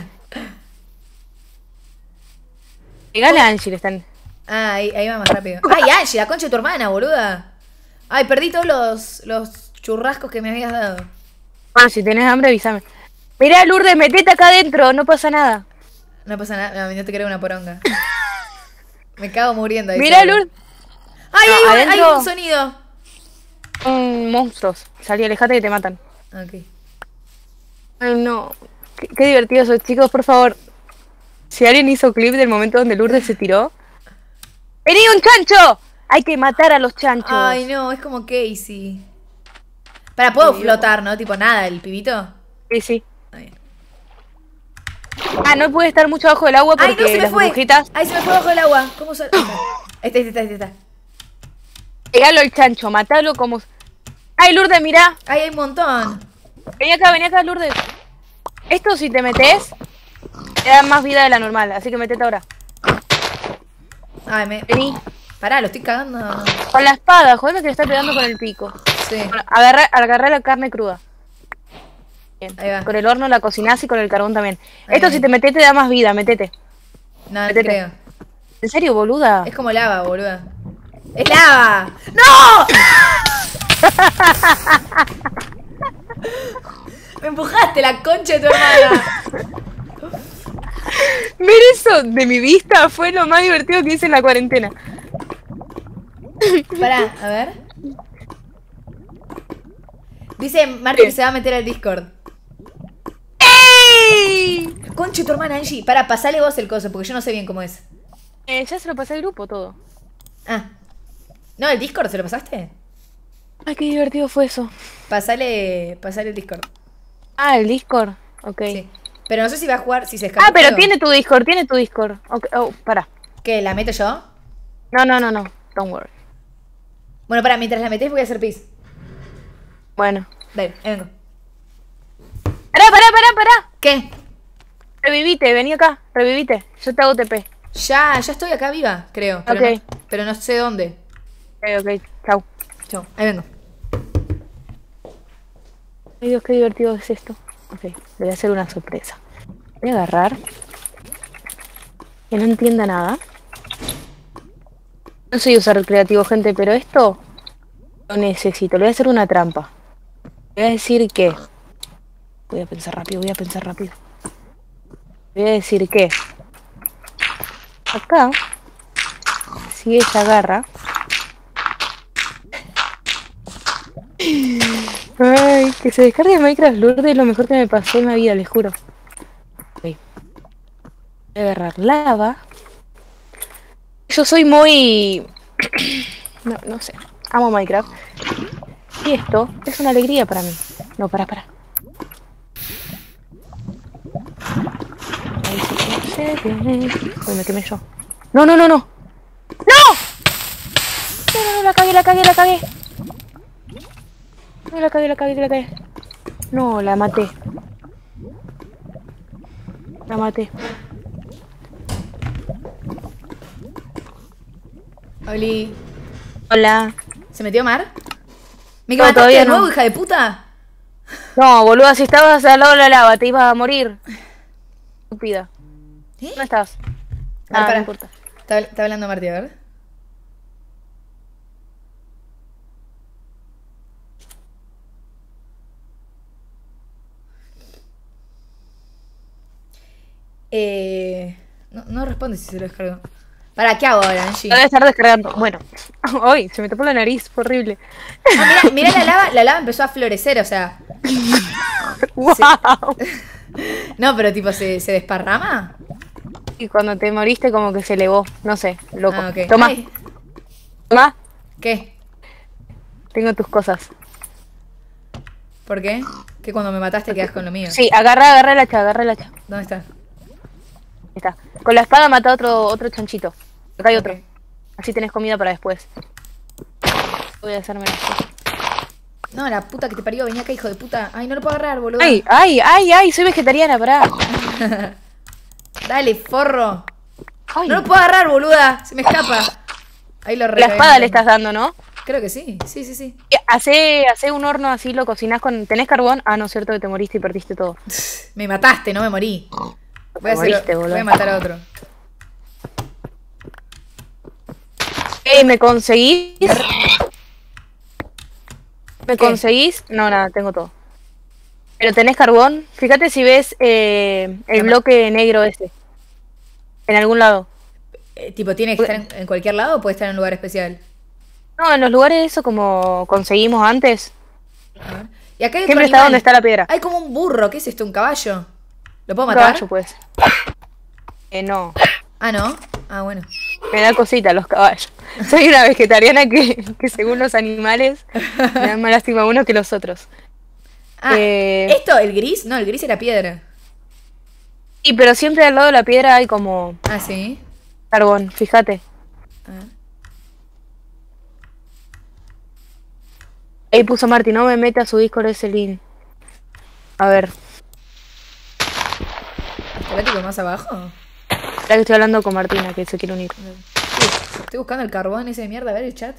Llegale a Angie, están... Ah, ahí va más rápido. Ay, Angie, la concha de tu hermana, boluda. Ay, perdí todos los churrascos que me habías dado. Bueno, si tenés hambre, avísame. Mirá, Lourdes, metete acá adentro, no pasa nada. No pasa nada, no te creo una poronga. Me cago muriendo ahí. Mirá, seguro. Lourdes. Ay, No, hay adentro- un sonido. Monstruos. Salí, alejate que te matan. Ok. Ay, no. Qué divertido eso, chicos, por favor. Si alguien hizo clip del momento donde Lourdes se tiró. ¡Vení, un chancho! Hay que matar a los chanchos. Ay, no, es como Casey. Para, puedo Sí, flotar, ¿no? Tipo nada, el pibito. Sí, sí. Está bien. Ah, no puede estar mucho abajo del agua Ay, porque no, se me las fue. burbujitas... Ay, se me fue bajo el agua. ¿Cómo se...? Ahí está. Pegalo al chancho, matalo como... ¡Ay, Lourdes, mirá! Ay, hay un montón. Vení acá, Lourdes. Esto si te metes, te da más vida de la normal, así que metete ahora. Ay, Vení. Pará, lo estoy cagando. Con la espada, joder, que le está pegando con el pico. Sí. Bueno, agarrá la carne cruda. Bien. Ahí va. Con el horno la cocinás y con el carbón también. Ahí Esto va. si te metes te da más vida, metete. No, no te Metete. creo. ¿En serio, boluda? Es como lava, boluda. ¡Es lava! ¡No! Me empujaste la concha de tu hermana. Ver eso de mi vista fue lo más divertido que hice en la cuarentena. Pará, a ver. Dice Martín que se va a meter al Discord. ¡Ey! Concha de tu hermana, Angie. Pará, pasale vos el coso, porque yo no sé bien cómo es. Ya se lo pasé al grupo todo. Ah. No, el Discord, ¿se lo pasaste? Ay, qué divertido fue eso. Pasale el Discord. Ah, el Discord. Ok. Sí. Pero no sé si va a jugar, si se escapa. Ah, pero el juego. tiene tu Discord. Okay. Oh, pará. ¿Qué? ¿La meto yo? No. Don't worry. Bueno, pará, mientras la metés voy a hacer pis. Bueno. Dale, ahí vengo. Pará. ¿Qué? Revivite, vení acá. Revivite. Yo te hago TP. Ya estoy acá viva, creo. Pero, Ok. pero no sé dónde. Ok. Chau. Chau, ahí vengo. Ay, Dios, qué divertido es esto. Ok, le voy a hacer una sorpresa. Voy a agarrar. Que no entienda nada. No soy usar creativo, gente, pero esto lo necesito. Le voy a hacer una trampa. Le voy a decir que... Voy a pensar rápido. Le voy a decir que... Acá, si ella agarra... Ay, Ay, que se descargue Minecraft Lourdes es lo mejor que me pasó en la vida, les juro. Ok. Voy a agarrar lava. Yo soy muy... No sé. Amo Minecraft. Y esto es una alegría para mí. No, para. Ahí sí que no se ve. Uy, me quemé yo. No. ¡No! No, la cagué. No, la cagué. No, la maté. Oli. Hola. ¿Se metió Mar? ¿Me No, mataste todavía de nuevo, no. hija de puta? No, boluda, si estabas al lado de la lava, te ibas a morir. Estúpida. ¿Eh? ¿Dónde estás? Pará, No pará. importa. Está hablando Martí, a ver. No responde si se lo descargo. ¿Para qué hago ahora, Angie? Debe estar descargando. Bueno. Ay, se me tapó la nariz, fue horrible. Ah, mira la lava empezó a florecer, o sea. ¡Wow! No, pero tipo, ¿se desparrama? Y cuando te moriste como que se elevó. No sé, loco. Ah, ok. Toma, Ay, toma. ¿qué? Tengo tus cosas. ¿Por qué? Que cuando me mataste quedas con lo mío. Sí, agarra el hacha, ¿Dónde está? Ahí está. Con la espada mata otro chanchito. Acá hay Ok. otro. Así tenés comida para después. Voy a hacerme las... No, la puta que te parió, venía acá, hijo de puta. Ay, no lo puedo agarrar, boludo. ¡Ay! Soy vegetariana, pará. Dale, forro. Ay, No lo puedo agarrar, boluda. Se me escapa. Ahí lo la recaí. espada le estás dando, ¿no? Creo que sí. Sí. Hace un horno así, lo cocinás con... ¿Tenés carbón? Ah, no, es cierto que te moriste y perdiste todo. Me mataste, no me morí. Te moriste, boludo. Voy a matar a otro. ¿Me conseguís? ¿Me conseguís? No, nada, tengo todo. ¿Pero tenés carbón? Fíjate si ves el bloque negro ese. En algún lado. Tipo, ¿tiene que estar en cualquier lado o puede estar en un lugar especial? No, en los lugares eso como conseguimos antes. A ver. Y acá hay otro Siempre está animal. donde está la piedra. Hay como un burro. ¿Qué es esto? ¿Un caballo? ¿Lo puedo Un matar? caballo, pues. No. Ah, ¿no? Ah, bueno. Me da cosita los caballos. Soy una vegetariana que según los animales me dan más lástima uno que los otros. Ah, ¿esto? ¿El gris? No, el gris era piedra. Sí, pero siempre al lado de la piedra hay como Ah, sí. carbón, fíjate. A ver. Ahí puso Marty, no me mete a su Discord ese link. A ver, ¿Estará tipo más abajo? ya que estoy hablando con Martina, que se quiere unir. Estoy buscando el carbón ese de mierda. A ver el chat.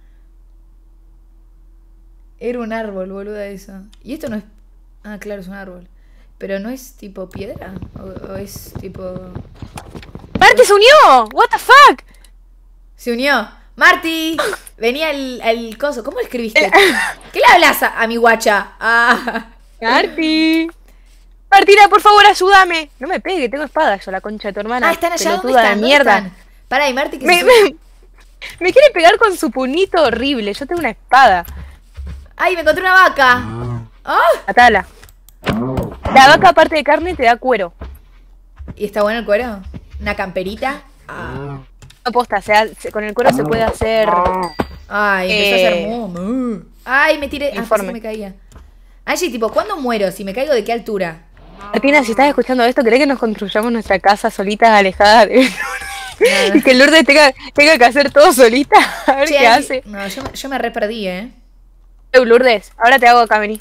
Era un árbol, boluda, eso. Y esto no es... Ah, claro, es un árbol. Pero no es tipo piedra. O es tipo... ¡Marty se unió! ¿What the fuck? Se unió. ¡Marty! Venía al coso. ¿Cómo le escribiste? ¿Qué le hablas a mi guacha? Ah. Marty. Martina, por favor, ayúdame. No me pegue, tengo espada yo, la concha de tu hermana. Ah, están allá. ¿Dónde pelotuda están? de ¿Dónde mierda. están? Pará, y Marty que Me quiere pegar con su puñito horrible. Yo tengo una espada. ¡Ay, me encontré una vaca! ¡Ah! Atala. La vaca, aparte de carne, te da cuero. ¿Y está bueno el cuero? ¿Una camperita? Ah. No posta, con el cuero se puede hacer. Ay, empezó a hacer mu. Ay, me tiré. Ah, Informe. pensé que me caía. Angie, tipo, ¿cuándo muero? Si me caigo, ¿de qué altura? Martina, si estás escuchando esto, ¿querés que nos construyamos nuestra casa solitas, alejadas de... Nada. y que Lourdes tenga que hacer todo solita? A ver Che, qué Angie, hace. no, yo me re perdí, Lourdes, ahora te hago acá, vení.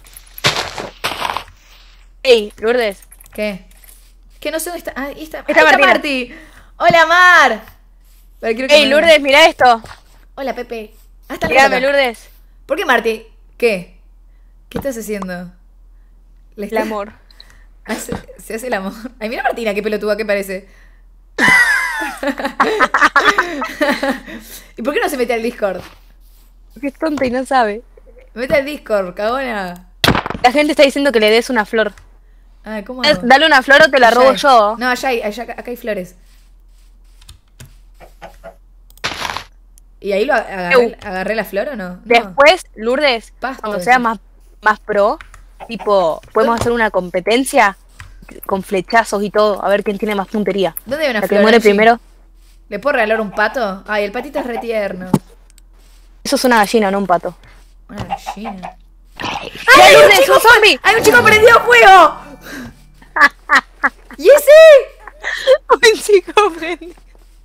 Ey, Lourdes. ¿Qué? Que no sé dónde está. Ah, ahí está. Está Ahí está Martina. Marty. Hola, Mar. Pero quiero que Ey, me- Lourdes, mirá esto. Hola, Pepe. Ah, está Dígame, loca. Lourdes. ¿Por qué Marty? ¿Qué? ¿Qué estás haciendo? ¿Le El está- amor. Se hace el amor. Ay, mira Martina, qué pelotuda que parece. ¿Y por qué no se mete al Discord? Porque es tonta y no sabe. Mete al Discord, cagona. La gente está diciendo que le des una flor. Ah, ¿cómo hago? Dale una flor o te la Allá robo hay. yo. No, acá hay flores. ¿Y ahí agarré la flor o no? No. Después, Lourdes, Pasto cuando eso. sea más pro, Tipo, podemos hacer una competencia con flechazos y todo, a ver quién tiene más puntería. ¿Dónde hay una La que flor, muere Angie? primero. ¿Le puedo regalar un pato? Ay, el patito es re tierno. Eso es una gallina, no un pato. Una gallina. ¡Ya, Lourdes, es un zombie! ¡Hay un chico prendido fuego! ¿Y ese? Un chico prendido.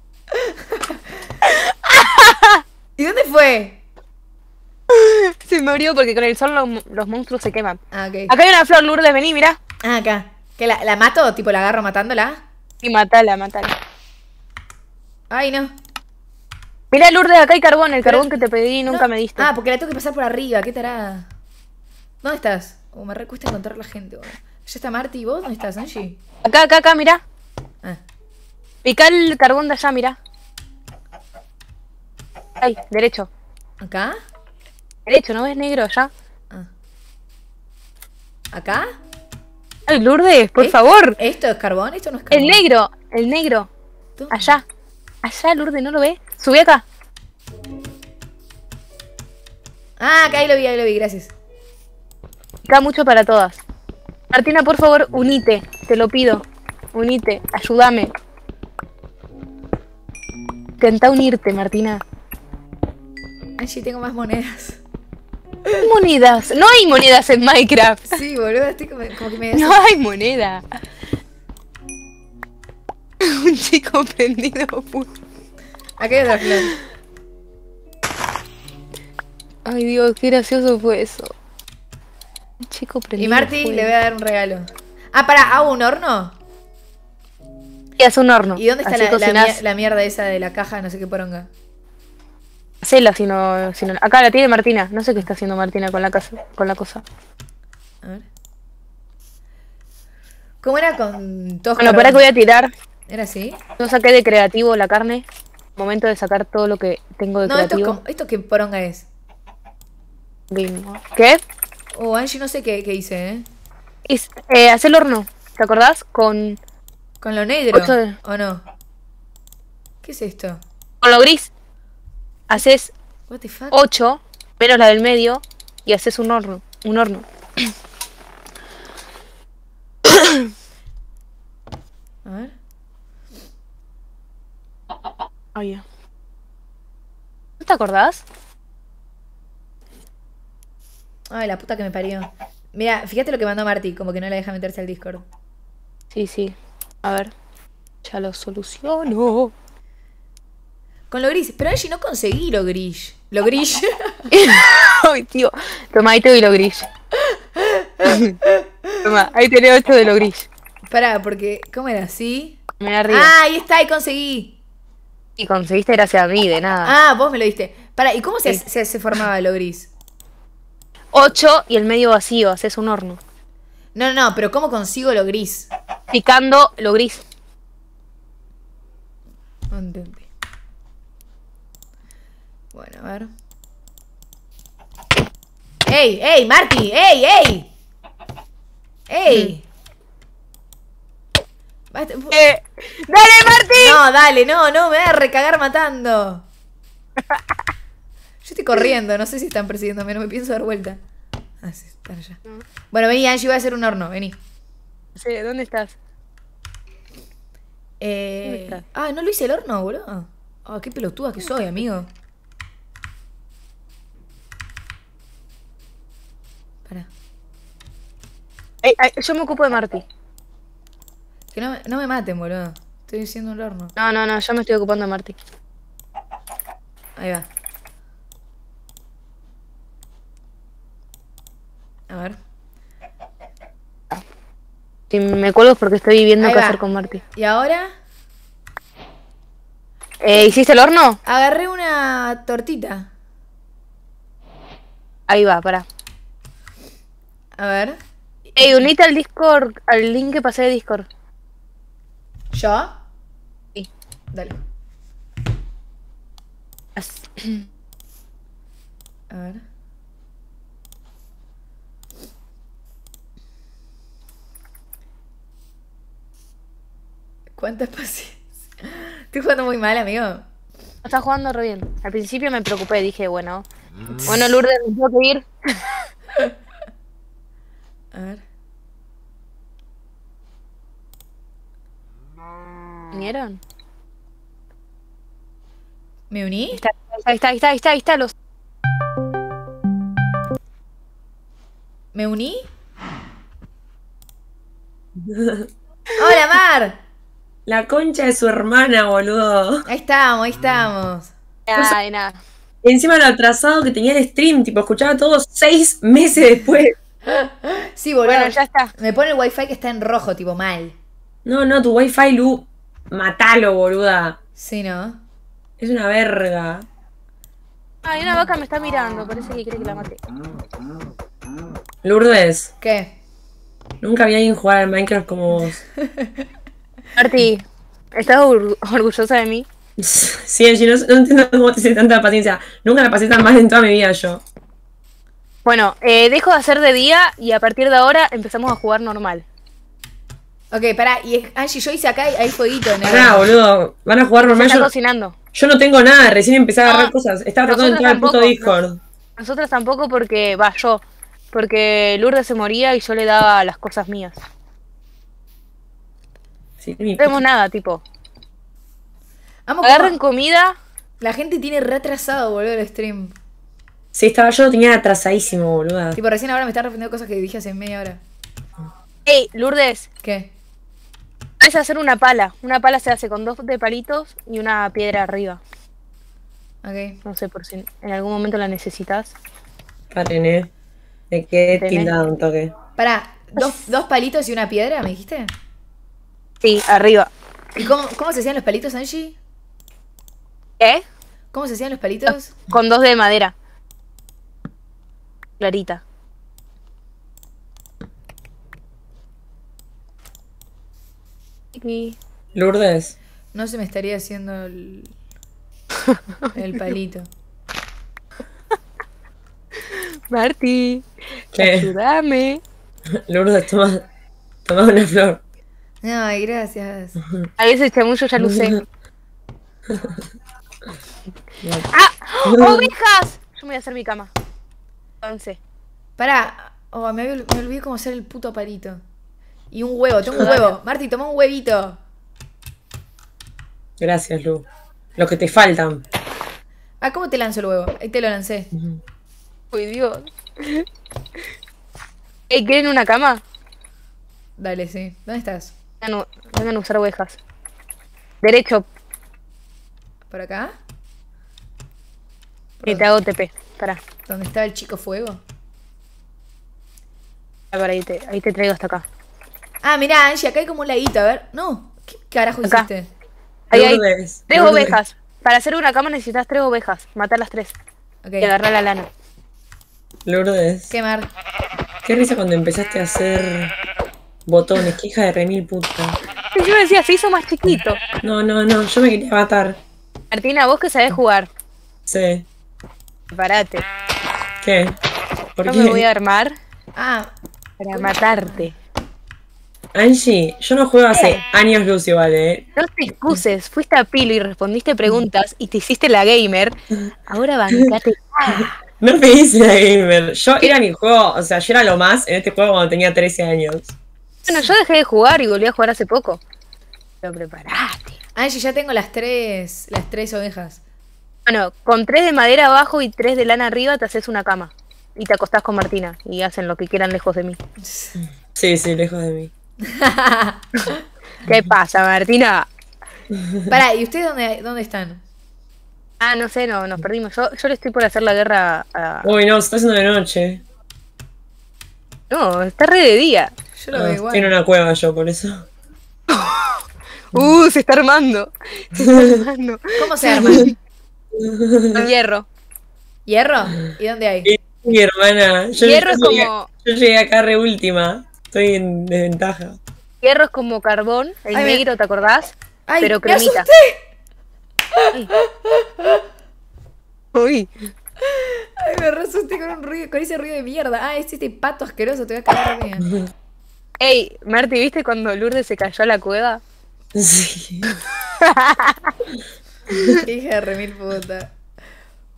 ¿Y dónde fue? Se murió porque con el sol los monstruos se queman. Ah, ok. Acá hay una flor, Lourdes, vení, mirá. Ah, acá. ¿Que la mato? ¿Tipo la agarro matándola? Y matala, matala. Ay, no. Mirá, Lourdes, acá hay carbón, el carbón que te pedí y nunca No. me diste. Ah, porque la tengo que pasar por arriba, qué tarada. ¿Dónde estás? Me re cuesta encontrar la gente, boludo. ¿Ya está Marty? ¿Y vos dónde estás, Angie? Acá, mirá. Ah. Pica el carbón de allá, mirá. Ay, derecho. ¿Acá? Derecho, ¿no ves negro allá? Ah. ¿Acá? Ay, Lourdes, por ¿Eh? favor. ¿Esto es carbón? ¿Esto no es carbón? El negro. ¿Dónde? Allá. Allá, Lourdes, ¿no lo ves? Subí acá. Ah, acá ahí lo vi, gracias. Acá mucho para todas. Martina, por favor, unite. Te lo pido. Unite, ayúdame. Intenta unirte, Martina. Angie, tengo más monedas. Monedas. No hay monedas en Minecraft. Sí, boludo, estoy como que me... No hay moneda. Un chico prendido. Acá hay otra flor. Ay, Dios, qué gracioso fue eso. Un chico prendido. Y Marty fuego. le voy a dar un regalo. Ah, pará, ¿hago un horno? Y hace un horno. ¿Y dónde está Así la cocinás. la mierda esa de la caja? No sé qué poronga. Hacela si no. Acá la tiene Martina. No sé qué está haciendo Martina con la cosa. A ver. ¿Cómo era con todos Bueno, para que voy a tirar. ¿Era así? No saqué de creativo la carne. Momento de sacar todo lo que tengo de No, creativo. ¿esto qué poronga es? ¿Qué? Oh, Angie, no sé qué hice, Hace el horno. ¿Te acordás? Con ¿Con lo negro? Ocho de- ¿O no? ¿Qué es esto? lo gris. Haces What the fuck? 8 menos la del medio y haces un horno. A ver. Ay, ya. ¿No te acordás? Ay, la puta que me parió. Mira, fíjate lo que mandó Marty, como que no le deja meterse al Discord. Sí. A ver. Ya lo soluciono. Con lo gris. Pero Angie, no conseguí lo gris. Lo gris. Ay, tío. Toma, ahí te doy lo gris. Toma, ahí tenés 8 de lo gris. Pará, porque... ¿Cómo era? ¿Así? Mira arriba. Ah, ahí está, ahí conseguí. Y conseguiste gracias a mí, de nada. Ah, vos me lo diste. Pará, ¿y cómo Sí. se formaba lo gris? 8 y el medio vacío, haces un horno. No, pero ¿cómo consigo lo gris? Picando lo gris. No entendí. Bueno, a ver. ¡Ey, Marty! ¡Ey! Basta- ¡Dale, Martín! No, dale, no, me voy a recagar matando. Yo estoy corriendo, no sé si están persiguiéndome, no me pienso dar vuelta. Ah, sí, están allá. Bueno, vení, Angie, voy a hacer un horno, vení. Sí, ¿dónde estás? está? Ah, ¿no lo hice el horno, boludo? Ah, qué pelotuda que soy, amigo. Pará. Yo me ocupo de Martí. Que no me maten, boludo. Estoy haciendo el horno. No, yo me estoy ocupando de Martí. Ahí va. A ver. Si me cuelgo es porque estoy viendo Ahí qué va. hacer con Martí. Y ahora ¿Hiciste el horno? agarré una tortita. Ahí va, pará. A ver. Unite al Discord, al link que pasé de Discord. ¿Yo? Sí. Dale. A ver. ¿Cuántas paciencia? Estoy jugando muy mal, amigo. Está jugando re bien. Al principio me preocupé, dije, bueno, Lourdes, me tengo que ir. A ver. ¿Vinieron? ¿Me uní? Ahí está, los... ¿Me uní? ¡Hola, Mar! La concha de su hermana, boludo. Ahí estamos, ahí estamos. Nada, de nada. Encima lo atrasado que tenía el stream, tipo, escuchaba todo 6 meses después. Sí, boludo. Bueno, ya está. Me pone el wifi que está en rojo, tipo mal. No, tu wifi, Lu, matalo, boluda. Sí, ¿no? Es una verga. Ay, una vaca me está mirando, parece que quiere que la mate. Lourdes, ¿Qué? nunca vi a alguien jugar al Minecraft como vos. Marti, ¿estás orgullosa de mí? Sí, Angie, no entiendo cómo te hace tanta paciencia. Nunca la pasé tan mal en toda mi vida yo. Bueno, dejo de hacer de día y a partir de ahora empezamos a jugar normal. Ok, pará. Y Angie, yo hice acá, hay fueguito en el... Pará, boludo. Van a jugar Se normal. está Yo, cocinando. yo no tengo nada, recién empecé a agarrar No, cosas. Estaba tratando de nosotros entrar al puto tampoco, Discord. Nosotros tampoco porque, yo, porque Lourdes se moría y yo le daba las cosas mías. Sí, No tenemos nada, tipo. Vamos, Agarren comida. La gente tiene retrasado, boludo, el stream. Sí, yo lo tenía atrasadísimo, boluda. Tipo, recién ahora me están respondiendo cosas que dije hace media hora. Ey, Lourdes, ¿Qué? puedes hacer una pala. Una pala se hace con 2 de palitos y una piedra arriba. Ok. No sé por si en algún momento la necesitas. Paren, Me quedé Tenés. tildado un toque. Pará, dos palitos y una piedra, ¿me dijiste? Sí, arriba. ¿Y cómo se hacían los palitos, Angie? ¿Qué? ¿Cómo se hacían los palitos? Con 2 de madera. Clarita. Aquí. Lourdes. No se me estaría haciendo el palito. Marti, ¿Qué? ayúdame. Lourdes, toma una flor. Ay, gracias. A veces chamullo ya lo sé. ¡Ah! ¡Ovejas! Yo me voy a hacer mi cama. Entonces. Pará, me olvidé cómo hacer el puto palito. Y un huevo, tengo un huevo. Marti, toma un huevito. Gracias, Lu. Lo que te faltan. Ah, ¿cómo te lanzo el huevo? Ahí te lo lancé. Uy, Dios. Ey, ¿quieren una cama? Dale, sí. ¿Dónde estás? Vengan a usar ovejas. Derecho, ¿Por acá? y te hago TP. Pará. ¿Dónde estaba el chico fuego? Ahí te traigo hasta acá. Ah, mirá, Angie, acá hay como un laguito. A ver. No, ¿qué carajo Acá. hiciste? Ahí hay Lourdes, 3 Lourdes. ovejas. Para hacer una cama necesitas 3 ovejas. Matar las 3. Ok. Y agarrar la lana. Lourdes. ¿Qué, Mar? Qué risa cuando empezaste a hacer botones. Qué hija de remil puta. Y yo decía, se hizo más chiquito. No. Yo me quería matar. Martina, vos que sabés jugar. Sí. Prepárate. ¿Qué? ¿Por Yo qué? me voy a armar Ah, para matarte. Angie, yo no juego hace años luz igual, No te excuses, fuiste a Pilo y respondiste preguntas y te hiciste la gamer. Ahora bancate. No me hice la gamer. Yo era mi juego, o sea, yo era lo más en este juego cuando tenía 13 años. Bueno, yo dejé de jugar y volví a jugar hace poco. Pero preparate. Angie, ya tengo las tres ovejas. Bueno, con 3 de madera abajo y 3 de lana arriba te haces una cama. Y te acostás con Martina y hacen lo que quieran lejos de mí. Sí, lejos de mí. ¿Qué pasa, Martina? Pará, ¿y ustedes dónde están? Ah, no sé, nos perdimos. Yo le estoy por hacer la guerra a... Uy, no, se está haciendo de noche. No, está re de día. Yo lo veo igual. Estoy en una cueva yo, por eso. Se está armando. Se está armando. ¿Cómo se arma? Con hierro. ¿Hierro? ¿Y dónde hay? Y mi hermana, Hierro es como... yo llegué acá re última. Estoy en desventaja. Hierro es como carbón, el Ay, negro, ¿te acordás? ¡Ay, Pero me cremita. asusté! Ay. Uy. Ay, me re asusté con un ruido, con ese ruido de mierda. Ah, es este pato asqueroso, te voy a cagar mía. Ey, Marti, ¿viste cuando Lourdes se cayó a la cueva? Sí. Hija de remil puta.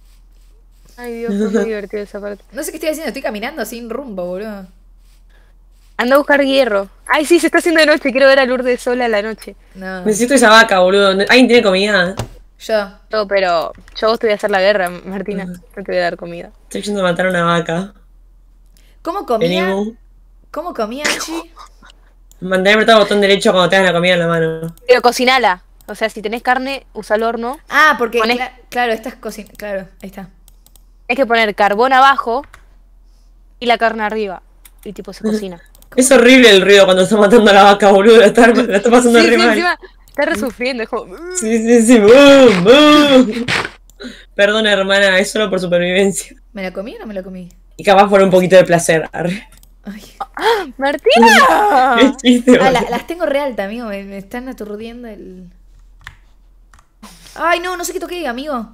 Ay, Dios, fue muy divertido esa parte. No sé qué estoy haciendo, estoy caminando sin rumbo, boludo. Anda a buscar hierro. Ay, sí, se está haciendo de noche. Quiero ver a Lourdes sola a la noche. No. Necesito esa vaca, boludo. ¿Alguien tiene comida? Yo. No, pero yo te voy a hacer la guerra, Martina. No te voy a dar comida. Estoy yendo a matar a una vaca. ¿Cómo comía? Venimos. ¿Cómo comía, Angie? Mantener apretado el botón derecho cuando tengas la comida en la mano. Pero cocinala. O sea, si tenés carne, usa el horno. Ah, porque, Ponés- claro, esta es cocina. Claro, ahí está. Es que poner carbón abajo y la carne arriba. Y tipo se cocina. Es horrible el ruido cuando está matando a la vaca, boludo. La está pasando Sí, re sí, mal. encima está resufriendo. Es como... Sí. ¡Bum! ¡Bum! Perdona, hermana, es solo por supervivencia. ¿Me la comí o no me la comí? Y capaz por un poquito de placer. Arre. Ay. ¡Martina! Qué chiste, Ah, boludo. las tengo re alta, amigo. Me están aturdiendo el. Ay, no sé qué toqué, amigo.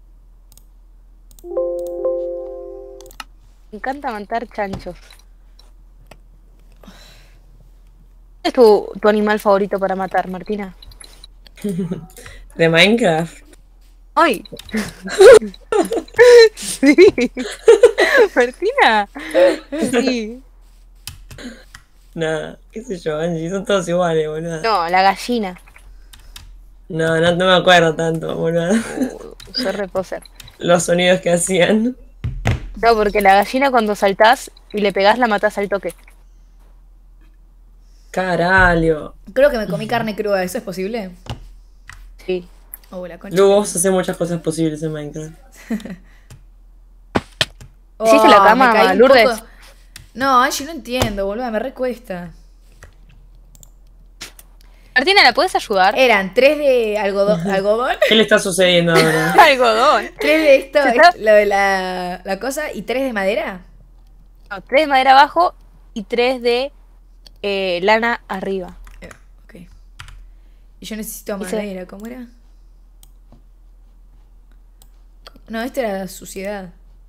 Me encanta matar chanchos. ¿Cuál es tu animal favorito para matar, Martina? De Minecraft. ¡Ay! Sí. Martina. Sí. Nada, qué sé yo, Angie, son todos iguales, boludo. No, la gallina. No me acuerdo tanto, boludo. Soy reposer. Los sonidos que hacían. No, porque la gallina cuando saltás y le pegás la matás al toque. Caralho. Creo que me comí carne cruda. ¿Eso es posible? Sí. Oh, la concha. Luego vos haces muchas cosas posibles en Minecraft. ¿Hiciste la cama, me caí un Lourdes? poco. No, Angie, no entiendo, boludo. Me recuesta. Martina, ¿la puedes ayudar? Eran 3 de algodón. ¿Algodón? ¿Qué le está sucediendo ahora? Algodón. 3 de esto, Se está- lo de la cosa. ¿Y 3 de madera? No, 3 de madera abajo y 3 de lana arriba. Ok. Y yo necesito Dice- madera. ¿Cómo era? No, esta era suciedad.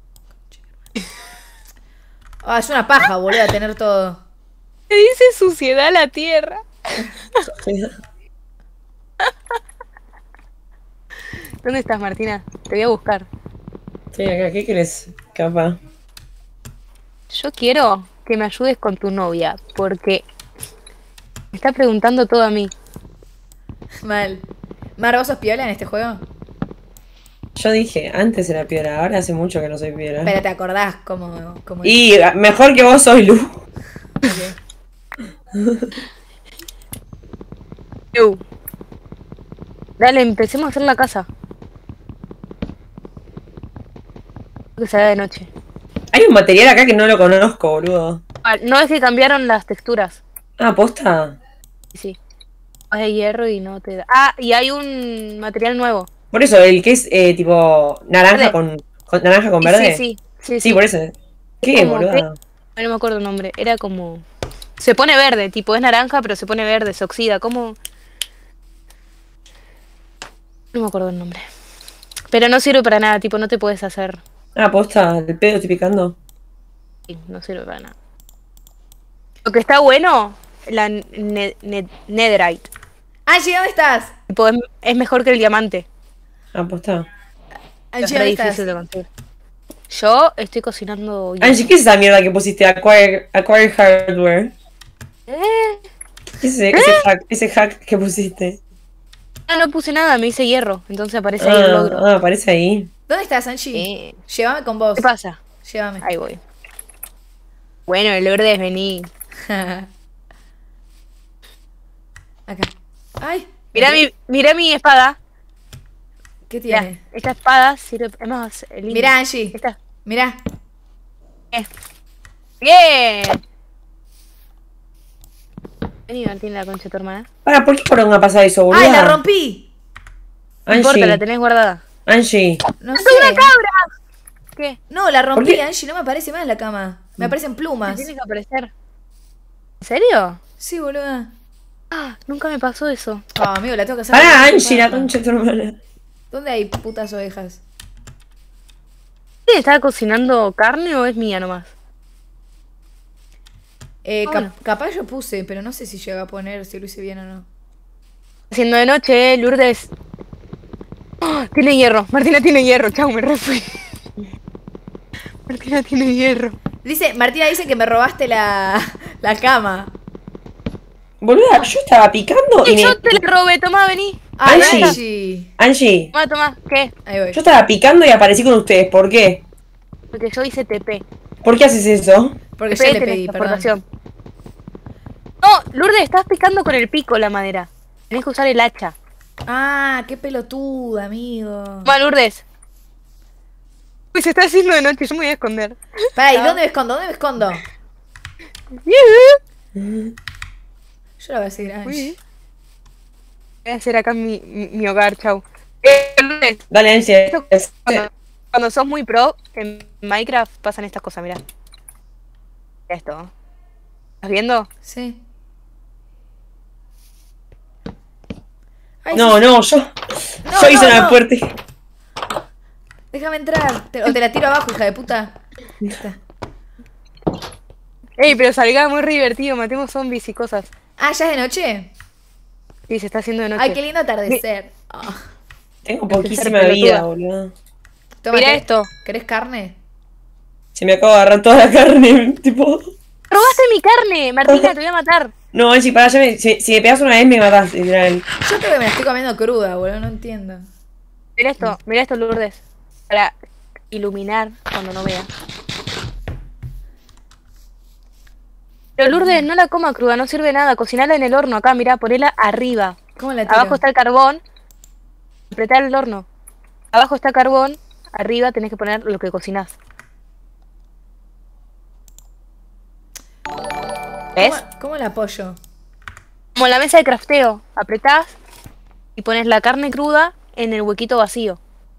Ah, es una paja, boludo, tener todo. Le dice suciedad a la tierra. ¿Dónde estás, Martina? Te voy a buscar. Sí, acá, ¿qué querés? Capaz. Yo quiero que me ayudes con tu novia, porque me está preguntando todo a mí. Mal. Mar, ¿vos sos piola en este juego? Yo dije, antes era piola, ahora hace mucho que no soy piola. Pero te acordás cómo Y mejor que vos soy Lu. Dale, empecemos a hacer la casa. Que se haga de noche. Hay un material acá que no lo conozco, boludo. Ah, no es que cambiaron las texturas. Ah, ¿posta? Sí. Es de hierro y no te da. Ah, y hay un material nuevo. Por eso, el que es tipo naranja Verde. con naranja con verde. Sí, Por eso. ¿Qué, como boludo? que- No me acuerdo el nombre. Era como. Se pone verde, tipo es naranja, pero se pone verde, se oxida. ¿Cómo? No me acuerdo el nombre. Pero no sirve para nada, tipo, no te puedes hacer. Ah, posta, el pedo estoy picando. Sí, no sirve para nada. Lo que está bueno, la netherite. Angie, ¿dónde estás? Tipo, es mejor que el diamante. Ah, posta. Es Angie, re ¿dónde estás? difícil de conseguir. Yo estoy cocinando. Angie, ¿qué es esa mierda que pusiste? Acquire Hardware. ¿Qué es ese hack que pusiste? Ah, no puse nada, me hice hierro. Entonces aparece ahí el logro. Aparece ahí. ¿Dónde estás, Angie? Llévame con vos. ¿Qué pasa? Llévame. Ahí voy. Bueno, el verde es venir. Acá. Ay. Mirá mi espada. ¿Qué Mirá, tiene? esta espada sirve. Es más, linda. Mirá, Angie. Esta. Mirá. ¡Bien! Vení, Martín, la concha de tu hermana. ¿Por qué poronga pasa eso, boludo? ¡Ay, la rompí! No importa, la tenés guardada. Angie. No sé. ¿Qué? No, la ¿Por rompí, qué? Angie. No me aparece más en la cama. Me aparecen plumas. Tiene que aparecer. ¿En serio? Sí, boluda. Ah, nunca me pasó eso. Ah, amigo, la tengo que hacer. Pará, Angie, la concha de tu hermana. ¿Dónde hay putas ovejas? ¿Quién estaba cocinando carne o es mía nomás? Bueno. Capaz yo puse, pero no sé si llega a poner, si lo hice bien o no. Haciendo de noche, Lourdes. ¡Oh! Tiene hierro. Martina tiene hierro. Chau, me refui. Martina tiene hierro. Martina dice que me robaste la La cama. Boluda, yo estaba picando y Y me... yo te la robé, tomá, vení. Ay, Angie. Angie. Angie, Tomá, ¿qué? Ahí voy. yo estaba picando y aparecí con ustedes. ¿Por qué? Porque yo hice TP. ¿Por qué haces eso? Porque TP yo le tenés pedí, perdón. transportación. No, Lourdes, estás picando con el pico la madera. Tenés que usar el hacha. Ah, qué pelotuda, amigo. Toma, Lourdes. Uy, se está haciendo de noche, yo me voy a esconder. Pará, ¿y dónde me escondo? ¿Dónde me escondo? Yo la voy a seguir a Angie. Uy. Voy a hacer acá mi hogar, chau. Lourdes, Dale, Angie. cuando sos muy pro, en Minecraft pasan estas cosas, mirá. Mirá esto. ¿Estás viendo? Sí. Ay, No, sí. no, yo No, hice no, una no. puerta. Déjame entrar. O te la tiro abajo, hija de puta. Ahí está. Ey, pero salga muy divertido, matemos zombies y cosas. Ah, ¿ya es de noche? Sí, se está haciendo de noche. Ay, qué lindo atardecer. Ah. Tengo Hay que poquísima ser vida, pelotuda. boludo. Toma, Mira ¿querés- esto. ¿Querés carne? Se me acaba de agarrar toda la carne, tipo... ¡Robaste mi carne! Martina, te voy a matar. No, Angie, pará, si me pegas una vez me matás, literal. Yo creo que me la estoy comiendo cruda, boludo, no entiendo. Mira esto, Lourdes. Para iluminar cuando no vea. Pero Lourdes, no la coma cruda, no sirve nada. Cocinala en el horno acá, mirá, ponela arriba. ¿Cómo la tiro? Abajo está el carbón. Apretá el horno. Abajo está carbón. Arriba tenés que poner lo que cocinás. ¿Ves? ¿Cómo la apoyo? Como en la mesa de crafteo. Apretás y pones la carne cruda en el huequito vacío.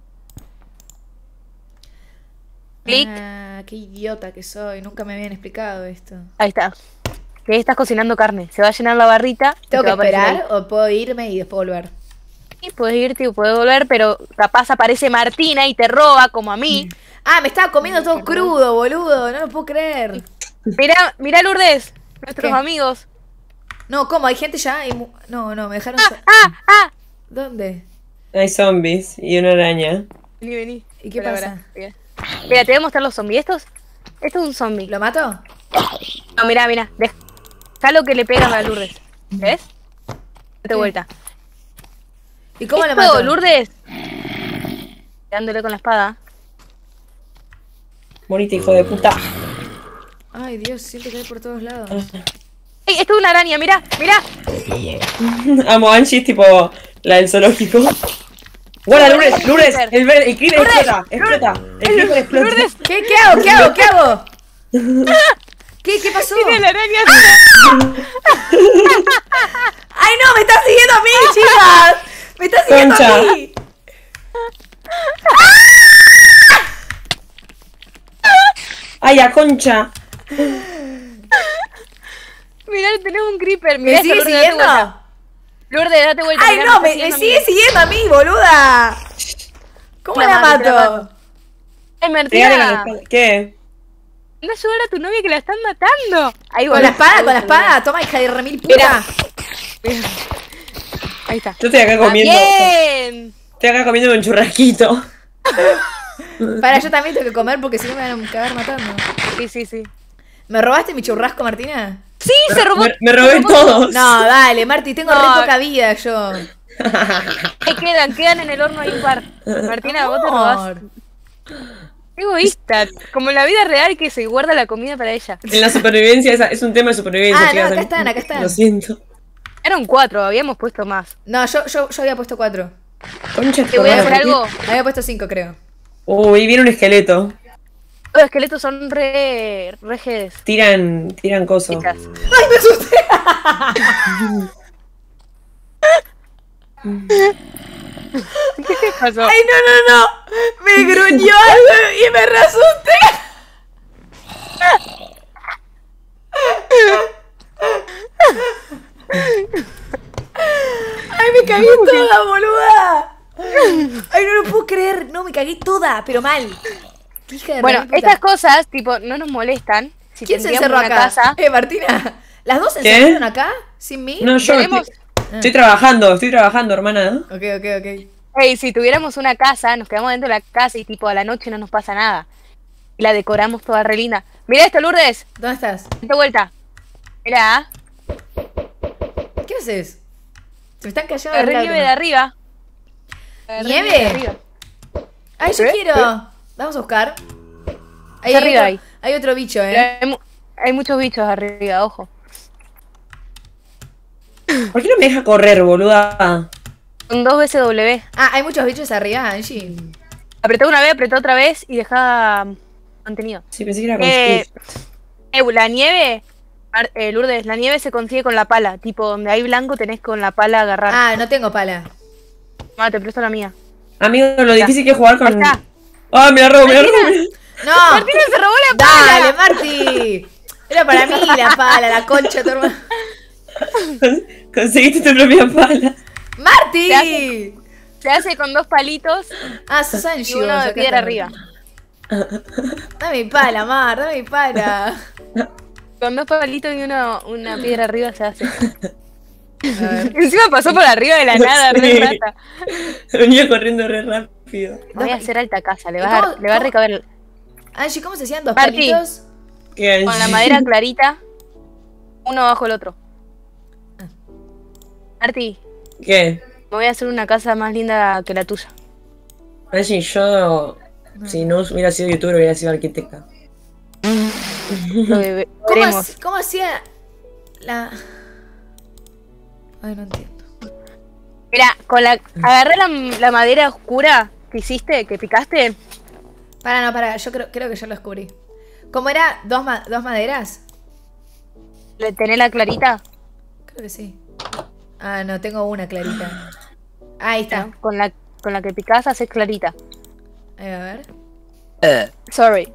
Clic. Ah, qué idiota que soy. Nunca me habían explicado esto. Ahí está. Que ahí estás cocinando carne. Se va a llenar la barrita. y ¿Tengo te que va a aparecer esperar o puedo irme y después volver? ahí. Puedes irte o puedes volver, pero capaz aparece Martina y te roba como a mí. Ah, me estaba comiendo todo crudo, boludo. No lo puedo creer. Mira Lourdes, nuestros ¿Qué? amigos. No, ¿cómo? ¿Hay gente ya? No, me dejaron... ¿Dónde? Hay zombies y una araña. Vení. ¿Y qué Pará, pasa? pará. Mira, te voy a mostrar los zombies. Esto es un zombie. ¿Lo mato? No, mira. Déjalo que le pegan a Lourdes. ¿Ves? Date vuelta. ¿Y cómo lo Esto, mato? Lourdes. Dándole con la espada. Morite, hijo de puta. Ay, Dios, siento que hay por todos lados. ¡Ey, esto es una araña! ¡Mira! Amo a Angie, es tipo la del zoológico. Guarda, Lourdes, el creeper explota. El creeper explota. Lourdes, ¿Qué hago? ¿Qué hago? ¿Qué pasó? tiene la araña. ¡Ay, no! ¡Me estás siguiendo a mí, chicas! ¡Me estás siguiendo Concha. a mí! Ay, a concha. Mirá, tenemos un creeper. ¿Me Mirá sigue esto, Lourdes, date siguiendo? vuelta. Lourdes, date vuelta. ¡Ay, mirá, no! me Me está sigue siguiendo siguiendo a mí, boluda. ¿Cómo La la mato, te la mato? mato. ¡Ay, Pegale con Martina! la espada. ¿Qué? Anda a ayudar a tu novia que la están matando. Ahí ¿Con la espada? Toma, hija de remil puta. Ahí está. Yo estoy acá comiendo. ¡Bien! Estoy acá comiendo un churrasquito. Para, yo también tengo que comer porque si no me van a cagar matando. Sí. ¿Me robaste mi churrasco, Martina? Sí, se robó. Me robé todos. No, dale, Marti, tengo No. re poca vida yo. Quedan en el horno hay un par. Martina, vos te robás. Amor. Egoísta. Como en la vida real que se guarda la comida para ella. En la supervivencia, es un tema de supervivencia, Ah, no, chicas. acá están. Lo siento. Eran 4, habíamos puesto más. No, yo había puesto 4. Concha, Te voy a hacer algo. Había puesto 5, creo. Uy, viene un esqueleto. Los esqueletos son re jedes. Tiran coso. Chicas. ¡Ay, me asusté! ¿Qué pasó? ¡Ay, no! Me gruñó algo y me reasusté. ¡Ay, me cagué toda, boluda! ¡Ay, no lo puedo creer! No, me cagué toda, pero mal. ¿Qué hija de Bueno, remil puta? estas cosas, tipo, no nos molestan. Si ¿Quién se tendríamos encerró una acá? casa. Martina. ¿Las dos se ¿Qué? encerraron acá? ¿Sin mí? No, yo Tenemos- estoy trabajando, hermana. Ok. Ey, si tuviéramos una casa, nos quedamos dentro de la casa y tipo a la noche no nos pasa nada. Y la decoramos toda re linda. Mira esto, Lourdes. ¿Dónde estás? Date vuelta. Mirá, ¿Qué haces? Se me están cayendo agarré las nieve de lágrimas. arriba. Agarré ¿Nieve? de arriba. Ay, yo ¿Eh? quiero. Vamos a buscar. Ahí Allá arriba otro, hay otro bicho, Hay muchos bichos arriba, ojo. ¿Por qué no me deja correr, boluda? Con 2 veces W. Ah, hay muchos bichos arriba, Angie. Apretá una vez, apretá otra vez y dejá mantenido. Sí, pensé que era con La nieve, Lourdes, la nieve se consigue con la pala. Tipo, donde hay blanco tenés con la pala agarrar. Ah, no tengo pala. Ah, te presto la mía. Amigo, lo difícil que es jugar con... Ahí está. ¡Ah, me la robo, me la robo! No. ¡Martina se robó la pala! Dale, Marti. Era para mí la pala, la concha de tu hermano. Conseguiste tu propia pala. ¡Marti! Se hace con 2 palitos Ah, sos y Angie. uno vos, de acá piedra está. arriba. Dame mi pala, Mar, dame mi pala. Con 2 palitos y una piedra arriba se hace. A ver. Encima pasó por arriba de la nada, Sí. re rata. Venía corriendo re rápido. Voy a hacer alta casa, le ¿Y va a cómo- recaber Angie, ¿cómo se hacían 2 Marti. palitos? ¿Qué con la Angie? madera clarita, uno bajo el otro. Marti, ¿Qué? me voy a hacer una casa más linda que la tuya. Angie, yo... Si no hubiera sido youtuber, hubiera sido arquitecta. Veremos. ¿Cómo hacía la...? Ay, no entiendo. Mira, agarré la madera oscura que hiciste, que picaste. Para, yo creo que yo lo descubrí. ¿Cómo era? ¿Dos maderas? ¿Le tenés la clarita? Creo que sí. Ah, no, tengo una clarita. Ahí está. Con la que picás haces clarita. Ahí va, a ver. Sorry.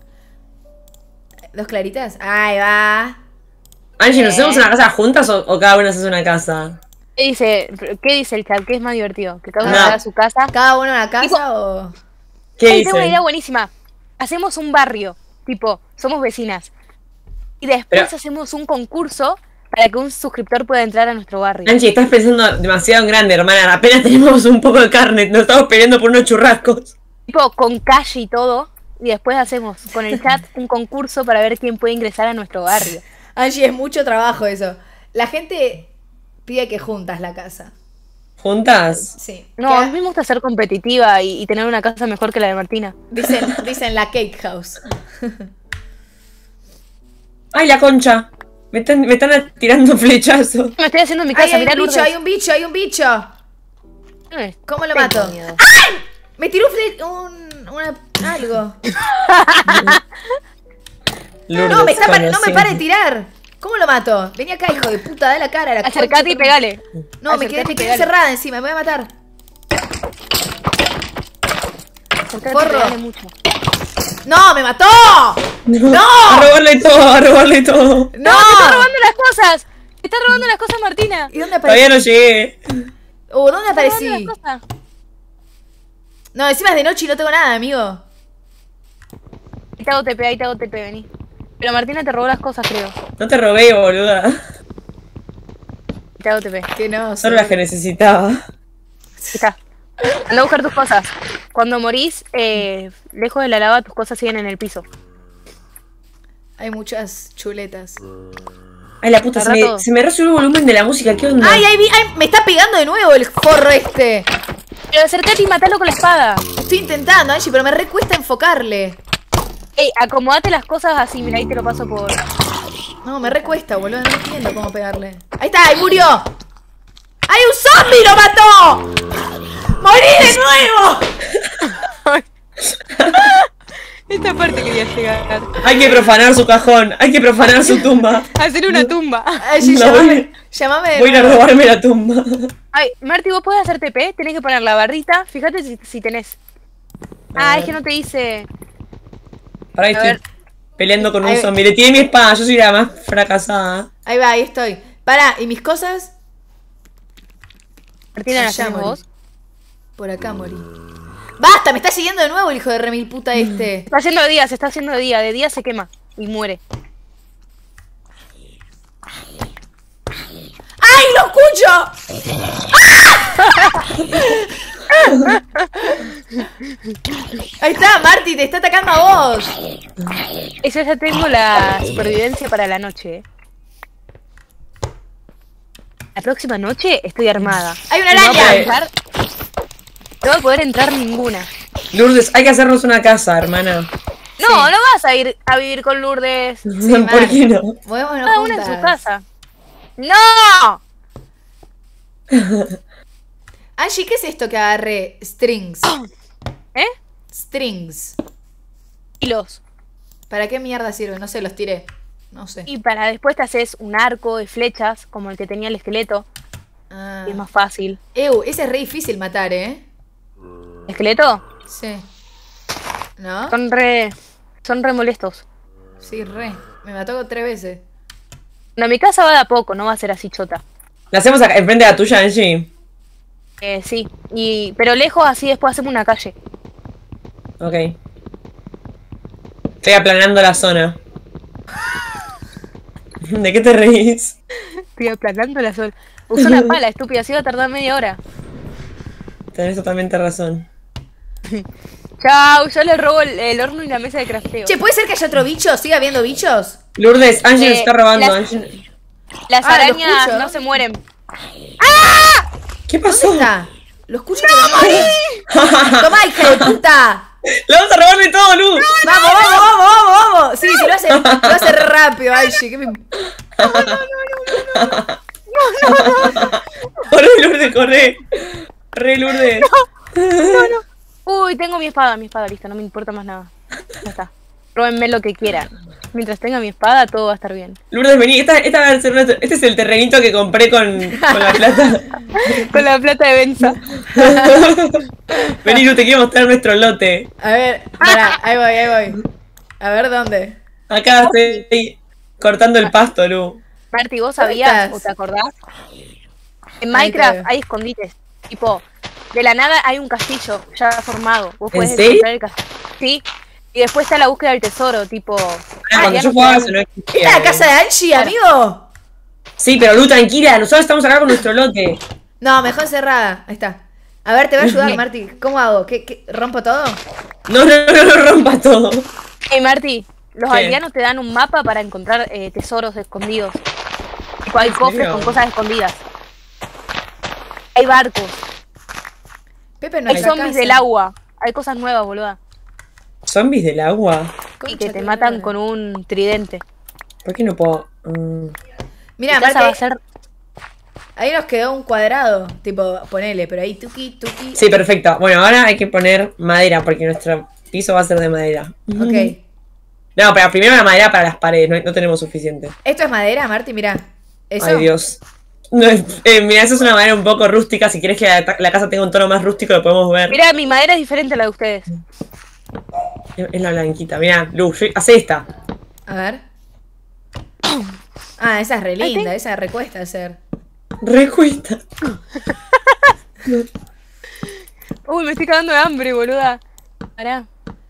2 claritas. Ahí va. Angie, ¿nos hacemos una casa juntas o cada una se hace una casa? ¿Qué dice el chat? ¿Qué es más divertido? ¿Que cada uno No. haga su casa? ¿Cada uno en la casa o...? ¿Qué Ay, tengo una idea dicen? buenísima. Hacemos un barrio. Tipo, somos vecinas. Y después Pero- hacemos un concurso para que un suscriptor pueda entrar a nuestro barrio. Angie, estás pensando demasiado en grande, hermana. Apenas tenemos un poco de carne. Nos estamos peleando por unos churrascos. Tipo, con calle y todo. Y después hacemos con el chat un concurso para ver quién puede ingresar a nuestro barrio. Angie, es mucho trabajo eso. La gente pide que juntas la casa. ¿Juntas? Sí. No, a mí me gusta ser competitiva y tener una casa mejor que la de Martina. Dicen la cake house. ¡Ay, la concha! Me están tirando flechazos. Me estoy haciendo en mi Ay, casa, hay mirá, un bicho, Lourdes. hay un bicho. ¿Cómo lo Tengo mato? miedo. Me tiró algo. Lourdes, No, no me conocí. para de tirar. ¿Cómo lo mato? Vení acá, hijo de puta, da la cara. La Acercate concha y de tu- pegale. No, me quedé Acercate y pegale. encerrada encima, me voy a matar. Acercate y Porro. pegale mucho. ¡No, me mató! ¡No! ¡A robarle todo, a robarle todo! ¡No! ¡Te está robando las cosas! ¡Te está robando las cosas, Martina! ¿Y dónde Todavía aparecí? no llegué. ¿Dónde ¡Te está robando aparecí? las cosas! No, encima es de noche y no tengo nada, amigo. Ahí te hago TP, vení. Pero Martina te robó las cosas, creo. No te robé, boluda. Te hago TP. Que no, Solo las que necesitaba. Ahí está. Anda a buscar tus cosas. Cuando morís, lejos de la lava, tus cosas siguen en el piso. Hay muchas chuletas. Ay, la puta, Al rato- se me resuelve el volumen de la música. ¿Qué onda? ¡Ay, ay, me está pegando de nuevo el forro este! Pero acercate y matalo con la espada. Estoy intentando, Angie, pero me recuesta enfocarle. Ey, acomodate las cosas así, mira, ahí te lo paso por... No, me recuesta, boludo, no entiendo cómo pegarle. ¡Ahí está! ¡Ahí murió! ¡Ay, un zombie lo mató! ¡Morí de nuevo! Esta parte quería llegar. Hay que profanar su cajón. Hay que profanar su tumba. Hacer una tumba. Angie, No, llamame de Voy a ir a nuevo. robarme la tumba. Ay, Marti, ¿vos podés hacer TP? Tenés que poner la barrita. Fíjate si tenés. Ah, es que no te dice... Pará, A estoy ver. peleando con un Ahí- zombie. Le tiré mi espada. Yo soy la más fracasada. Ahí va, ahí estoy. Pará, ¿y mis cosas? Martina, ¿las Ya tenés morí. vos? Por acá morí. ¡Basta! Me está siguiendo de nuevo el hijo de remil puta este. Está haciendo de día, se está haciendo de día. De día se quema y muere. ¡Ay, lo escucho! Ahí está, Marty, te está atacando a vos. Eso ya tengo la supervivencia para la noche, La próxima noche estoy armada. ¡Hay una Y araña! No voy a poder entrar ninguna. Lourdes, hay que hacernos una casa, hermana. No, Sí. no vas a ir a vivir con Lourdes. ¿Por mal. qué no? Movémonos Cada una en juntas. su casa. ¡No! Angie, ¿qué es esto que agarré? Strings. ¿Eh? Strings. Hilos. ¿Para qué mierda sirve? No sé, los tiré. No sé. Y para después te haces un arco de flechas, como el que tenía el esqueleto. Ah. Que es más fácil. Ese es re difícil matar, ¿eh? ¿El esqueleto? Sí. ¿No? Son re molestos. Sí, re. Me mató 3 veces. No, mi casa va de a poco, no va a ser así chota. ¿La hacemos acá, enfrente de la tuya, Angie? Sí, pero lejos así después hacemos una calle. Ok. Estoy aplanando la zona. ¿De qué te reís? Estoy aplanando la sol. Usa una pala, estúpida, así va a tardar media hora. Tenés totalmente razón. Chao, yo le robo el horno y la mesa de crafteo. Che, ¿puede ser que haya otro bicho? ¿Sigue habiendo bichos? Lourdes, Angie nos está robando. las- Angie- Las Ah, lo arañas escucho. no se mueren. ¿Qué ¿Dónde pasó? está? Lo escucho, pero no. ¡Toma, hija de puta! ¡Le vamos a robarle todo, Luz! ¡Vamos, vamos, vamos, vamos, vamos! Sí, si lo hace re rápido, Angie. ¿Qué me... ¡Corre, Lourdes, corre! ¡Re, Lourdes! Uy, tengo mi espada, lista, no me importa más nada. Ya está. Róbenme lo que quieran. Mientras tenga mi espada, todo va a estar bien. Lourdes, vení, esta va a ser este es el terrenito que compré con la plata. Con la plata de Benza. Vení, Luz, te quiero mostrar nuestro lote. A ver, pará, ahí voy. A ver, ¿dónde? Acá estoy cortando el pasto, Lu. Marti, ¿vos ¿Dónde sabías estás? o te acordás? En Ahí te Minecraft veo. hay escondites. Tipo, de la nada hay un castillo ya formado. Vos ¿En podés serio? encontrar el castillo. Sí. Y después está la búsqueda del tesoro, tipo. Cuando ya yo no jugaba queda- eso no ¿Esta existía. es la casa de Angie, amigo? Sí, pero Lu, tranquila, nosotros estamos acá con nuestro lote. No, mejor cerrada. Ahí está. A ver, te voy a ayudar, Marti. ¿Cómo hago? ¿Qué? ¿Rompo todo? No rompa todo. Hey Marti, los ¿Qué? aldeanos te dan un mapa para encontrar tesoros escondidos. Tipo, hay ¿En cofres serio? con cosas escondidas. Hay barcos. Pepe no Hay es zombies del agua. Hay cosas nuevas, boluda. ¿Zombies del agua? Y que te matan con un tridente. ¿Por qué no puedo? Mira, Mi casa va a Marti, ser. ahí nos quedó un cuadrado. Tipo, ponele, pero ahí tuki. Sí, perfecto. Bueno, ahora hay que poner madera porque nuestro piso va a ser de madera. Ok. No, pero primero la madera para las paredes, no tenemos suficiente. ¿Esto es madera, Marti? Mira. ¿Eso? Ay, Dios. No, mira, eso es una madera un poco rústica. Si quieres que la casa tenga un tono más rústico, lo podemos ver. Mira, mi madera es diferente a la de ustedes. Es la blanquita. Mira, Lu, hace esta. A ver. Ah, esa es re linda. Esa recuesta hacer. Recuesta. Uy, me estoy cagando de hambre, boluda. Pará.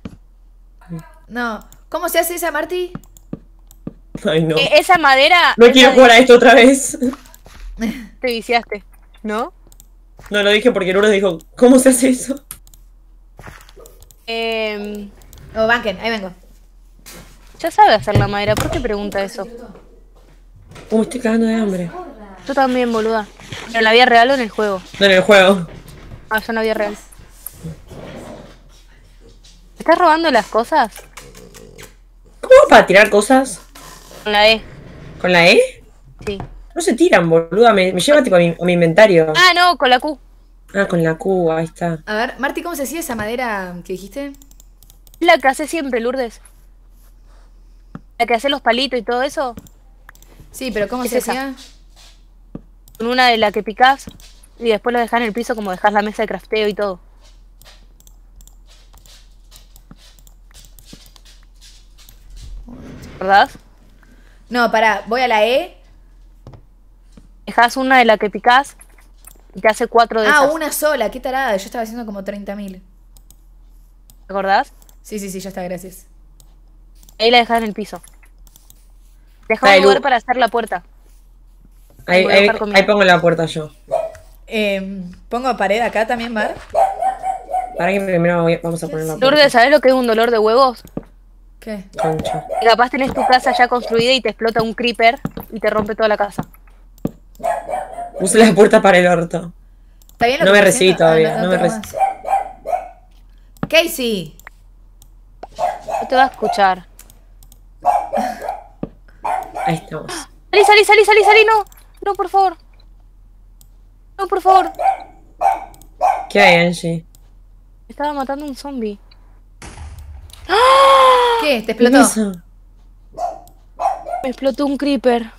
No. ¿Cómo se hace esa, Marti? Ay, no. Esa madera. No es quiero la de- jugar a esto otra vez. Te viciaste, ¿no? No, lo dije porque Lourdes dijo, ¿cómo se hace eso? Oh, banquen, ahí vengo. Ya sabe hacer la madera, ¿por qué pregunta eso? Me estoy cagando de hambre. Tú también, boluda. ¿En la vida real o en el juego? No, en el juego. Ah, yo en la vida real. ¿Estás robando las cosas? ¿Cómo para tirar cosas? Con la E, ¿Con la E? sí. No se tiran, boluda. Me lleva tipo a mi inventario. Ah, no, con la Q. Ah, con la Q, ahí está. A ver, Marti, ¿cómo se hacía esa madera que dijiste? La que hace siempre, Lourdes. La que hace los palitos y todo eso. Sí, pero ¿cómo Es se esa. hacía? Con una de la que picás y después lo dejás en el piso como dejás la mesa de crafteo y todo. ¿Verdad? No, pará, voy a la E. Dejás una de la que picás y te hace 4 de Ah, esas. una sola, qué tarada. Yo estaba haciendo como 30.000. ¿Te acordás? Sí, ya está, gracias. Ahí la dejás en el piso. Dejá Dale, un lugar Lu. para hacer la puerta. Ahí, Voy a buscar comida. ahí pongo la puerta yo. Pongo pared acá también, Mar. Para que primero vamos a poner la puerta. Lourdes, ¿sabés lo que es un dolor de huevos? ¿Qué? Concha. Que capaz tenés tu casa ya construida y te explota un creeper y te rompe toda la casa. Puse la puerta para el orto. ¿Está bien lo No que me estoy recibí haciendo? todavía, no me tengo recibí. más. Casey. No te va a escuchar. Ahí estamos. Salí, no. No, por favor. No, por favor. ¿Qué hay, Angie? Me estaba matando un zombie. ¿Qué? ¿Te ¿Qué explotó? pasó? Me explotó un creeper.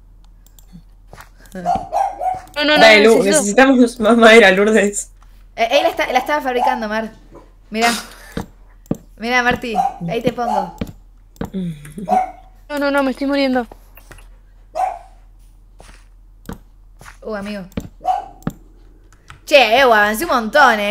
No, Dale, Lu, necesito- necesitamos más madera, Lourdes. Él la estaba fabricando, Mar. Mira. Mira, Marti. Ahí te pongo. No, me estoy muriendo. Amigo. Che, avancé un montón,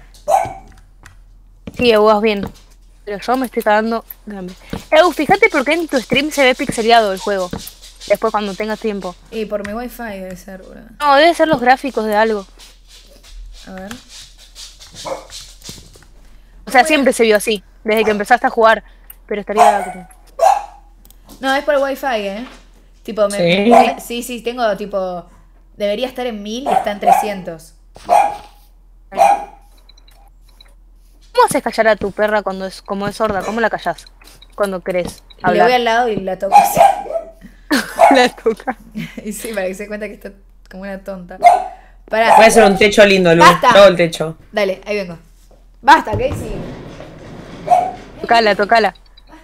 Sí, vas bien. Pero yo me estoy cagando de hambre. Fíjate por qué en tu stream se ve pixeleado el juego. Después cuando tengas tiempo. Y por mi wifi debe ser, boludo. No, debe ser los gráficos de algo. A ver. O sea, siempre se vio así. Desde que empezaste a jugar. Pero estaría... No, es por el wifi, Tipo, ¿Sí? sí, tengo tipo... Debería estar en 1000 y está en 300. ¿Cómo haces callar a tu perra cuando es como es sorda? ¿Cómo la callás? Cuando querés Le hablar. voy al lado y la toco así. La toca. Y sí, para que se dé cuenta que está como una tonta. Pará. Voy a hacer un techo lindo, Lu. Basta. Todo el techo. Dale, ahí vengo. Basta, Casey. Tocala.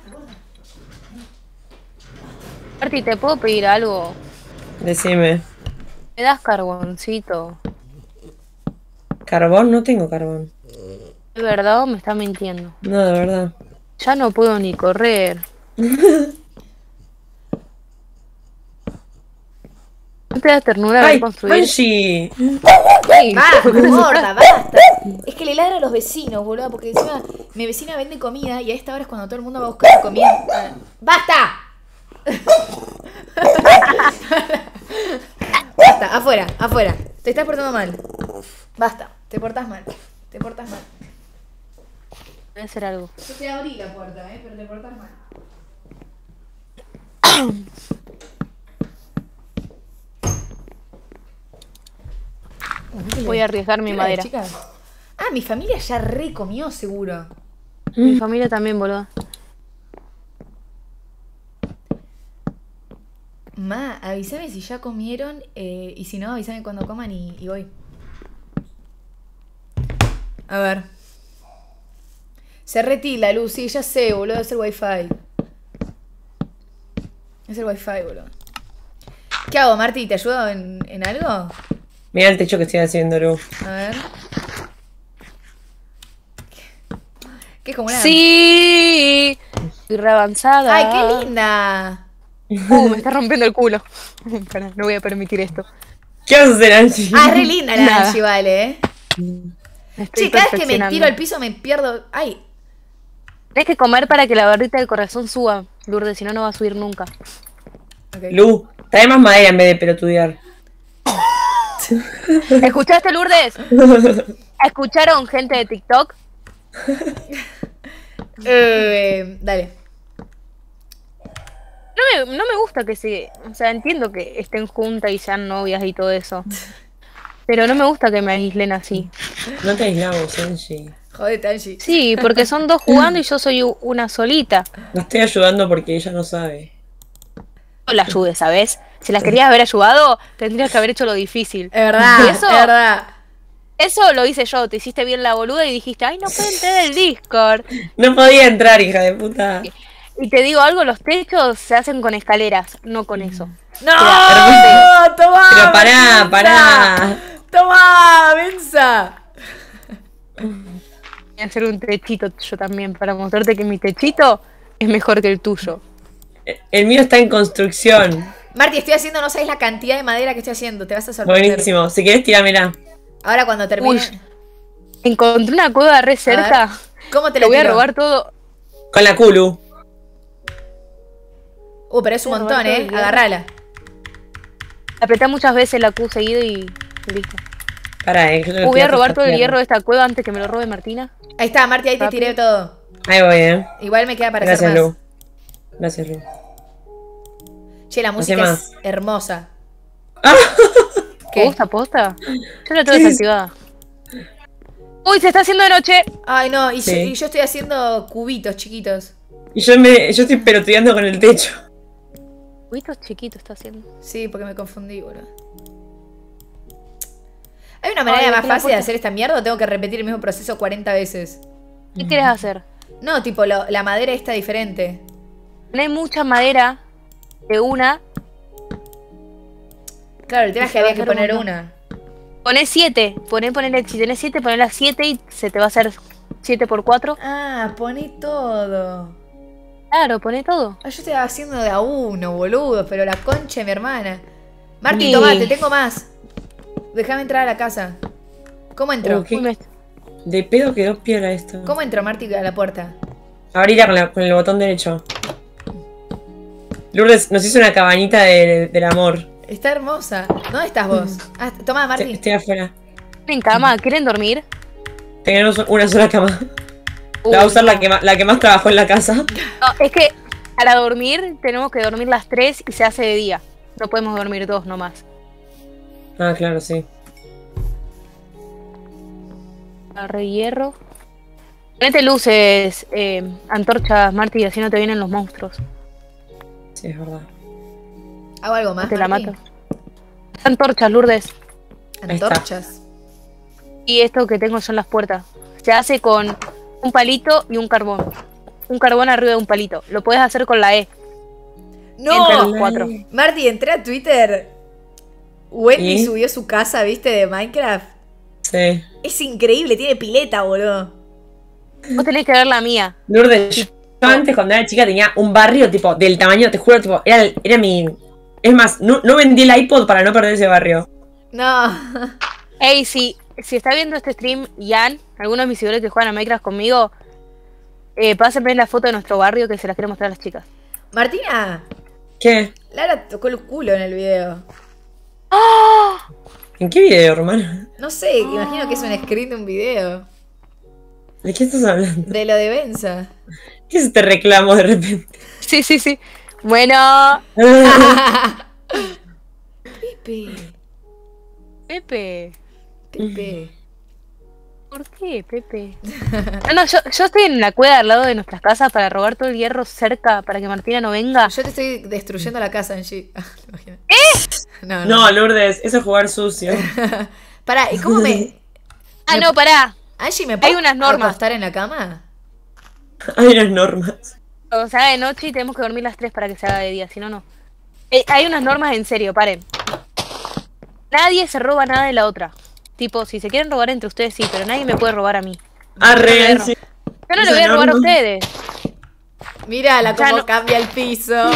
Marti, ¿te puedo pedir algo? Decime. ¿Me das carboncito? ¿Carbón? No tengo carbón. ¿De verdad o me está mintiendo? No, de verdad. Ya no puedo ni correr. ¿No te da ternura ver ¡Ay, construir? Angie! Ay, Basta, gorda, basta. Es que le ladra a los vecinos, boludo, porque encima mi vecina vende comida y a esta hora es cuando todo el mundo va a buscar comida. ¡Basta! Basta, afuera. Te estás portando mal. Basta, te portas mal. Debe ser algo. Yo te abrí la puerta, pero te portas mal. Voy a arriesgar mi ¿Qué hora madera. es, chicas? Mi familia ya recomió, seguro. Mi familia también, boludo. Ma, avísame si ya comieron y si no, avísame cuando coman y voy. A ver. Se retila, Luz, sí, ya sé, boludo, es el wifi. Es el wifi, boludo. ¿Qué hago, Marti? ¿Te ayudo en algo? Mira el techo que estoy haciendo, Lu. A ver. ¿Qué es como una... ¡Sí! Estoy re avanzada. ¡Ay, qué linda! Me está rompiendo el culo. Pará, no voy a permitir esto. ¿Qué vas a hacer, Angie? Es re linda la Nada. Angie, vale, Estoy Che, cada vez que me perfeccionando. tiro al piso me pierdo... ¡Ay! Tienes que comer para que la barrita del corazón suba, Lourdes, si no, no va a subir nunca. Ok. Lu, trae más madera en vez de pelotudear. ¿Escuchaste, Lourdes? ¿Escucharon gente de TikTok? Dale. No me gusta que se... O sea, entiendo que estén juntas y sean novias y todo eso. Pero no me gusta que me aíslen así. No te aislamos, Angie. Jodete, Angie. Sí, porque son dos jugando y yo soy una solita. No estoy ayudando porque ella no sabe. No la ayude, ¿sabes? Si las querías haber ayudado, tendrías que haber hecho lo difícil. Es verdad, Y eso- es verdad. Eso lo hice yo, te hiciste bien la boluda y dijiste, ay, no puedo entrar el Discord. No podía entrar, hija de puta. Y te digo algo, los techos se hacen con escaleras, no con eso. ¡No! Hermoso. ¡Toma! Pero pará, Mensa! pará. ¡Toma, Mensa! Voy a hacer un techito yo también, para mostrarte que mi techito es mejor que el tuyo. El mío está en construcción. Marti, estoy haciendo, no sabes la cantidad de madera que estoy haciendo. Te vas a sorprender. Buenísimo. Si querés, tirámela. Ahora cuando termine... Uy, encontré una cueva re cerca. ¿Cómo te Te la voy a tiro? robar todo. Con la Culu. Pero es un Voy a montón, robar todo el hierro. Agarrala. Apretá muchas veces la Q seguido y listo. Pará, yo tengo que Voy a tirar robar esta todo el tierra. hierro de esta cueva antes que me lo robe Martina. Ahí está, Marti, ahí te Rápido. tiré todo. Ahí voy, Igual me queda para Gracias, hacer más. Lu. Gracias, Lu. Che, la música más. es hermosa. ¿Qué? ¿Posta? Yo la tengo desactivada. Uy, se está haciendo de noche. Ay, no, y, Sí. y yo estoy haciendo cubitos chiquitos. Y yo estoy pelotudeando con el techo. Cubitos chiquitos está haciendo. Sí, porque me confundí, boludo. ¿Hay una manera Ay, más dejé la fácil de puerta. hacer esta mierda o tengo que repetir el mismo proceso 40 veces? ¿Qué quieres hacer? No, tipo, la madera está diferente. Tenés mucha madera de una. Claro, el tema es que Se va había a que hacer un poner montón. una. Ponés 7. Si tenés 7, ponés las 7 y se te va a hacer 7 por 4. Ah, poné todo. Claro, poné todo. Ah, yo estaba haciendo de a uno, boludo, pero la concha de mi hermana. Martín, Sí. tomate, tengo más. Déjame entrar a la casa. ¿Cómo entro? ¿Qué? Uy, me- De pedo quedó piola esto. ¿Cómo entro, Martín, a la puerta? Abrirla con el botón derecho. Lourdes nos hizo una cabañita del amor. Está hermosa. ¿Dónde estás vos? Ah, tomá, Martín. Estoy afuera. en cama, ¿quieren dormir? Tenemos una sola cama. La va a usar no. la que más trabajó en la casa. No, es que para dormir tenemos que dormir las 3 y se hace de día. No podemos dormir 2 nomás. Ah, claro, sí. Agarré hierro. Ponete luces, antorchas, Marty, y así no te vienen los monstruos. Sí, es verdad. ¿Hago algo No más, te la Martín? mato. Antorchas, Lourdes. Ahí está. Antorchas. Y esto que tengo son las puertas. Se hace con un palito y un carbón. Un carbón arriba de un palito. Lo puedes hacer con la E. Entre los ¡No! 4. Martín, entré a Twitter. Wendy ¿Y? subió su casa, ¿viste? De Minecraft. Sí. Es increíble, tiene pileta, boludo. Vos tenés que ver la mía. Lourdes, yo antes cuando era chica tenía un barrio tipo del tamaño, te juro, tipo, era mi. Es más, no vendí el iPod para no perder ese barrio. No. Ey, si está viendo este stream, Ian, algunos de mis seguidores que juegan a Minecraft conmigo, pásenme la foto de nuestro barrio que se las quiero mostrar a las chicas. Martina, ¿Qué? Lara tocó el culo en el video. ¿En qué video, hermano? No sé, imagino que es un screen de un video. ¿De qué estás hablando? De lo de Benza. ¿Qué es este reclamo de repente? Sí, sí, sí. Bueno, Pepe. Pepe. Pepe. ¿Por qué, Pepe? No, yo estoy en la cueva al lado de nuestras casas para robar todo el hierro cerca para que Martina no venga. Yo te estoy destruyendo la casa, Angie. ¿Te imaginas? No, No, Lourdes, eso es jugar sucio. Pará, ¿y cómo me...? Ah, no, pará. Angie, ¿me puedo Hay unas normas. acostar en la cama? Hay unas normas. O sea, de noche y tenemos que dormir las 3 para que se haga de día, si no, no. Hay unas normas en serio, paren. Nadie se roba nada de la otra. Tipo, si se quieren robar entre ustedes, sí, pero nadie me puede robar a mí. Arre, no. sí. Yo no le Esa voy a robar a norma. ustedes. Mírala Ya cómo no- cambia el piso.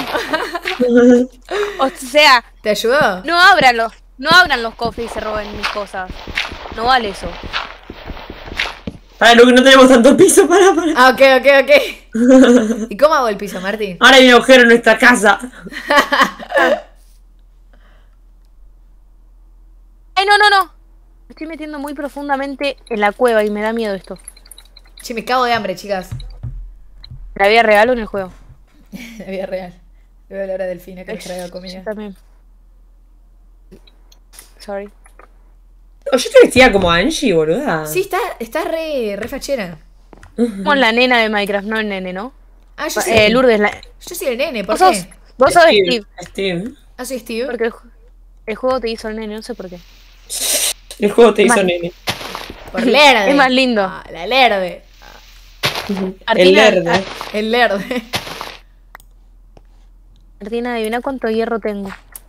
O sea, ¿Te ayudó? no abran los cofres y se roben mis cosas. No vale eso. Para, Luke, no tenemos tanto piso, para. Ah, ok. ¿Y cómo hago el piso, Martín? Ahora hay un agujero en nuestra casa. Ay, no. Me estoy metiendo muy profundamente en la cueva y me da miedo esto. Che, me cago de hambre, chicas. ¿La vida real o en el juego? La vida real. Le voy a hablar a Delfina que nos traiga Yo comida. también. Sorry. Yo te vestía como Angie, boluda. Sí, está re fachera. Como la nena de Minecraft, no el nene, ¿no? Ah, yo soy, Lourdes, yo soy el nene, ¿por vos sos, qué? vos sos Steve. Steve. Ah, soy Steve. Porque el juego te hizo el nene, no sé por qué. El juego te hizo Mal. nene. Por lerde. Es más lindo. Ah, la lerde. El Martina, verde. El lerde. Martina, adivina cuánto hierro tengo.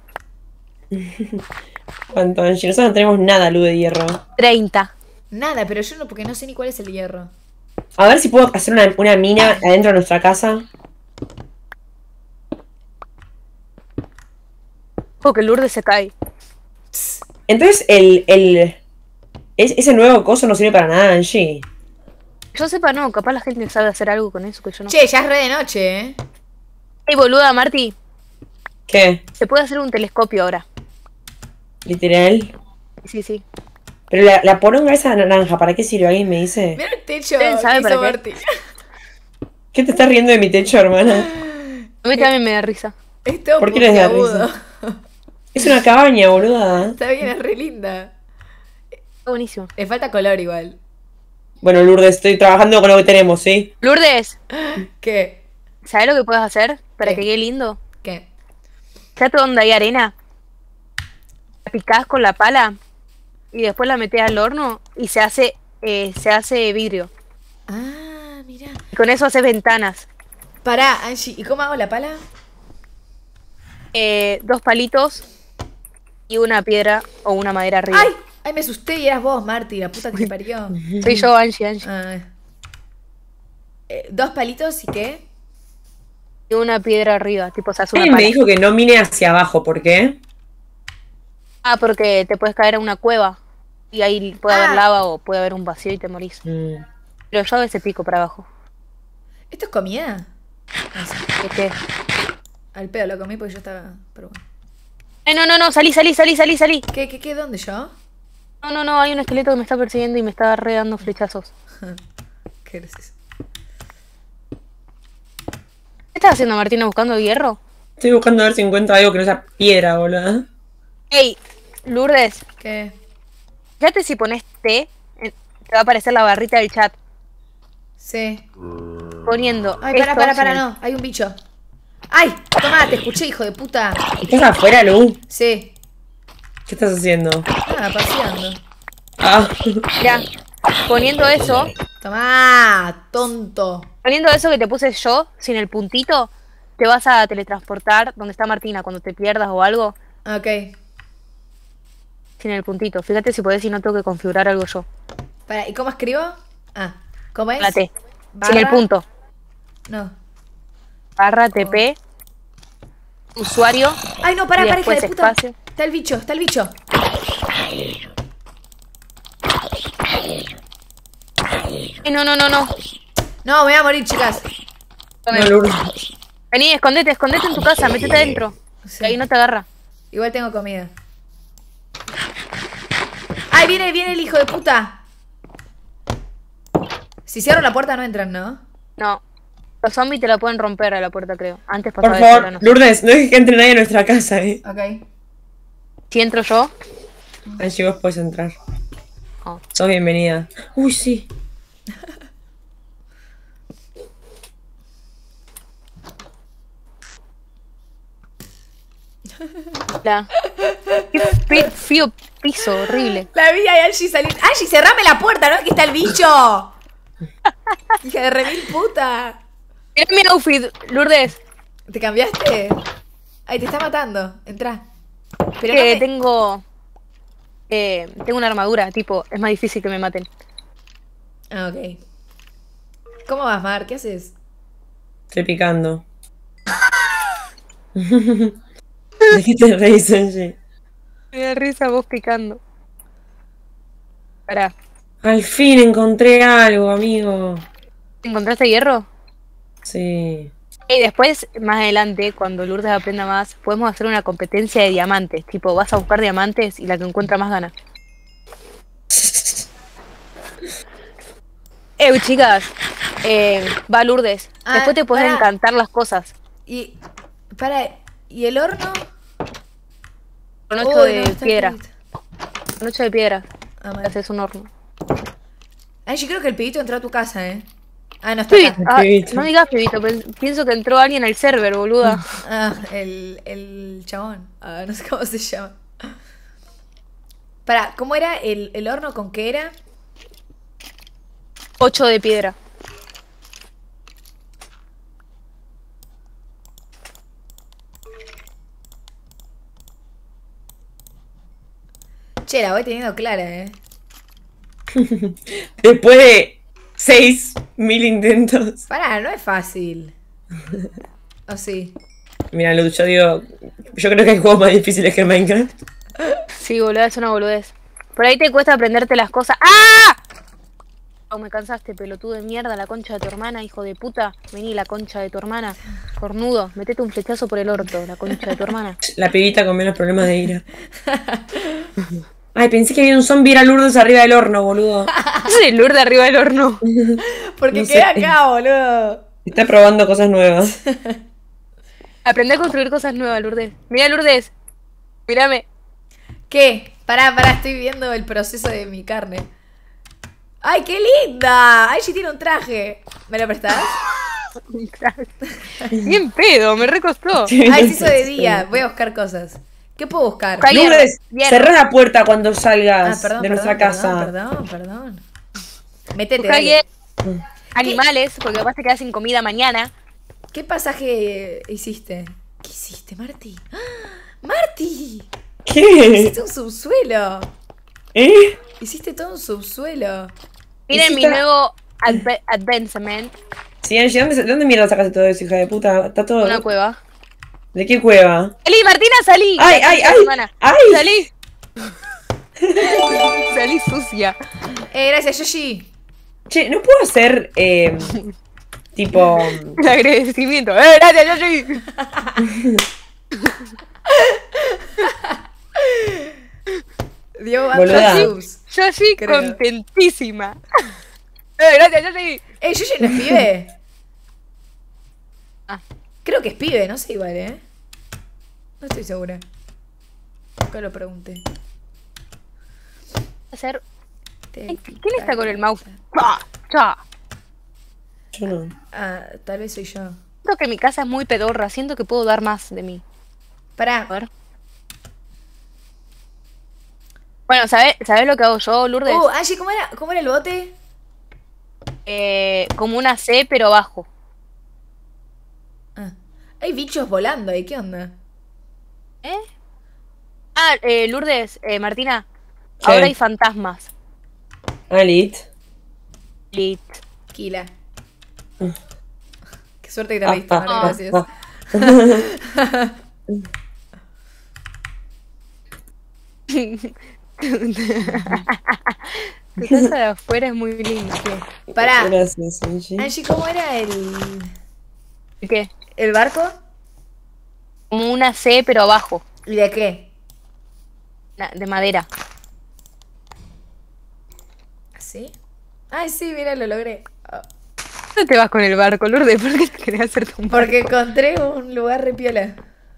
¿Cuánto, Angie? Nosotros no tenemos nada, luz de hierro. 30. Nada, pero yo no, porque no sé ni cuál es el hierro. A ver si puedo hacer una mina adentro de nuestra casa. Porque Lourdes se cae. Entonces, ese nuevo coso no sirve para nada, Angie. Yo sepa, no, capaz la gente sabe hacer algo con eso que yo no. Che, ya es re de noche, ¿eh? Ey, boluda, Marty, ¿Qué? se puede hacer un telescopio ahora. Literal. Sí. Pero la poronga esa naranja, ¿para qué sirve? ¿Alguien me dice? Mira el techo ¿Quién sabe que para hizo qué? Martín. ¿Qué te estás riendo de mi techo, hermana? A mí también me da risa. Es todo ¿Por qué les da puntiagudo. Es una cabaña, boluda. Está bien, es re linda. Está buenísimo. Le falta color igual. Bueno, Lourdes, estoy trabajando con lo que tenemos, ¿sí? Lourdes, ¿Qué? ¿sabes lo que puedes hacer para ¿Qué? que quede lindo? ¿Qué? Fíjate donde hay arena. La picás con la pala y después la metés al horno y se hace vidrio. Ah, mira. Y con eso haces ventanas. Pará, Angie, ¿y cómo hago la pala? 2 palitos y una piedra o una madera arriba. ¡Ay! ¡Ay, me asusté y eras vos, Marty! La puta que te parió. Soy yo, Angie. Ah. 2 palitos y qué? Y una piedra arriba, tipo se hace una Alguien me pala. dijo que no mine hacia abajo, ¿por qué? Ah, porque te puedes caer a una cueva y ahí puede Ah. haber lava o puede haber un vacío y te morís. Pero yo a veces pico para abajo. ¿Esto es comida? Ah, sí. ¿De qué? Al pedo lo comí porque yo estaba... Pero bueno. No, salí. ¿Qué? ¿Dónde yo? No, hay un esqueleto que me está persiguiendo y me está re dando flechazos. ¿Qué gracioso? ¿Qué estás haciendo, Martina, buscando hierro? Estoy buscando a ver si encuentro algo que no sea piedra, boluda. Ey, Lourdes, ¿Qué? fíjate si pones T, te va a aparecer la barrita del chat. Sí. Poniendo. Ay, esto para, sin el- no. Hay un bicho. ¡Ay! Tomá, te escuché, hijo de puta. ¿Estás afuera, Lu? Sí. ¿Qué estás haciendo? Ah, paseando. Ah, Mirá, poniendo eso Tonto. que te puse yo, sin el puntito, te vas a teletransportar donde está Martina cuando te pierdas o algo, Ok. sin el puntito. Fíjate si podés, si no tengo que configurar algo yo. Para, ¿y cómo escribo? Ah, ¿cómo es? La T, Barra- sin el punto. No. Barra TP, usuario, Ay, no, para, Y hija después de puta. espacio. Está el bicho. No. No, me voy a morir, chicas. no, Lourdes. Vení, escondete en tu casa, métete adentro. Sí. Que ahí no te agarra. Igual tengo comida. ¡Ay, viene el hijo de puta! Si cierro la puerta no entran, ¿no? No. Los zombies te la pueden romper a la puerta, creo. Antes Por pasaba eso, ahora favor, no. Lourdes, no dejes que entre nadie a nuestra casa, Ok. Si entro yo, Angie, vos podés entrar. oh. Sos bienvenida. Uy, sí. Qué frío piso, horrible. La vi y Angie salió. ¡Angie, cerrame la puerta! ¿No? ¡Aquí está el bicho! Hija de remil puta. Mira mi outfit, Lourdes. ¿Te cambiaste? Ay, te está matando. Entrá. Pero Que no me- tengo una armadura, tipo, es más difícil que me maten. Ah, ok. ¿Cómo vas, Mar? ¿Qué haces? Estoy picando. ¿De qué te reís, Angie? Me da risa vos picando. Pará, Al fin encontré algo, amigo. ¿encontraste hierro? Sí. Y después, más adelante, cuando Lourdes aprenda más, podemos hacer una competencia de diamantes. Tipo, vas a buscar diamantes y la que encuentra más gana. Chicas, va Lourdes. Ah, Después te puedes pará. encantar las cosas. Y. ¿Y el horno? Con Uy, 8 no, de está piedra. el pibito. Con 8 de piedra. Ah, mal. Haces un horno. Ay, yo creo que el pibito entró a tu casa, ¿eh? Ah, no está Pibito. acá. Ah, Pibito. no digas pibito, pienso que entró alguien al server, boluda. Ah, el chabón. Ah, no sé cómo se llama. Para, ¿cómo era el horno? ¿Con qué era? 8 de piedra. Che, la voy teniendo clara, ¿eh? Después de 6.000 intentos. Pará, no es fácil. ¿O sí? Mira, Lu, yo digo. Yo creo que hay juegos más difíciles que Minecraft. Sí, boluda, es una boludez. Por ahí te cuesta aprenderte las cosas. ¡Ah! Oh, me cansaste, pelotudo de mierda, la concha de tu hermana, hijo de puta. Vení, la concha de tu hermana. Cornudo, metete un flechazo por el orto, la concha de tu hermana. La pibita con menos problemas de ira. Ay, pensé que había un zombie era Lourdes arriba del horno, boludo. ¿Qué es el Lourdes arriba del horno? Porque No sé. queda acá, boludo. Está probando cosas nuevas. Aprende a construir cosas nuevas, Lourdes. Mira, Lourdes. Mírame. ¿Qué? Pará, estoy viendo el proceso de mi carne. ¡Ay, qué linda! Ay, sí tiene un traje. ¿Me lo prestás? Bien pedo, me recostó. Ay, se hizo de día. Voy a buscar cosas. ¿Qué puedo buscar? Busca hierro, Lourdes, hierro. cerrá la puerta cuando Ah, salgas perdón, de nuestra perdón, casa. perdón. Métete, Busca dale. hierro, animales, porque capaz te quedas sin comida mañana. ¿Qué pasaje hiciste? ¿Qué hiciste, Marty? ¡Ah! ¡Marty! ¿Qué? Hiciste un subsuelo. ¿Eh? Hiciste todo un subsuelo. Miren mi Hiciste- nuevo advancement. Sí, Angie, ¿de dónde mierda sacaste todo eso, hija de puta? Está todo. Una cueva. ¿De qué cueva? ¡Salí, Martina, salí! ¡Ay, La ay, próxima ay! semana. ¡Ay! ¡Salí! Salí sucia. Gracias, Yoshi. Che, ¿no puedo hacer tipo. El agradecimiento. Gracias, Yoshi! Dio Boluda. subs. Yoshi Creo. contentísima. Gracias, Yoshi! Yoshi no es pibe. Ah. Creo que es pibe, no sé igual, No estoy segura. Nunca lo pregunté. Hacer... ¿Quién está con el mouse? ¡Cha! Yo no. Ah, tal vez soy yo. Siento que mi casa es muy pedorra. Siento que puedo dar más de mí. Pará. A ver. Bueno, ¿sabes lo que hago yo, Lourdes? Angie, ¿cómo era el bote? Como una C, pero abajo. Ah. Hay bichos volando ahí, ¿qué onda? ¿Eh? Ah, Lourdes, Martina. ¿Qué? Ahora hay fantasmas. Alit. Lit. Kila. Qué suerte que te reíste, Mari, gracias. Tu casa de afuera es muy linda. Pará. Gracias, Angie. Angie, ¿cómo era ¿Qué? el barco? Como una C, pero abajo. ¿Y de qué? De madera. ¿Sí? Ay, sí, mira, lo logré. ¿Dónde te vas con el barco, Lourdes? ¿Por qué te querés hacer tu barco? Porque encontré un lugar re piola.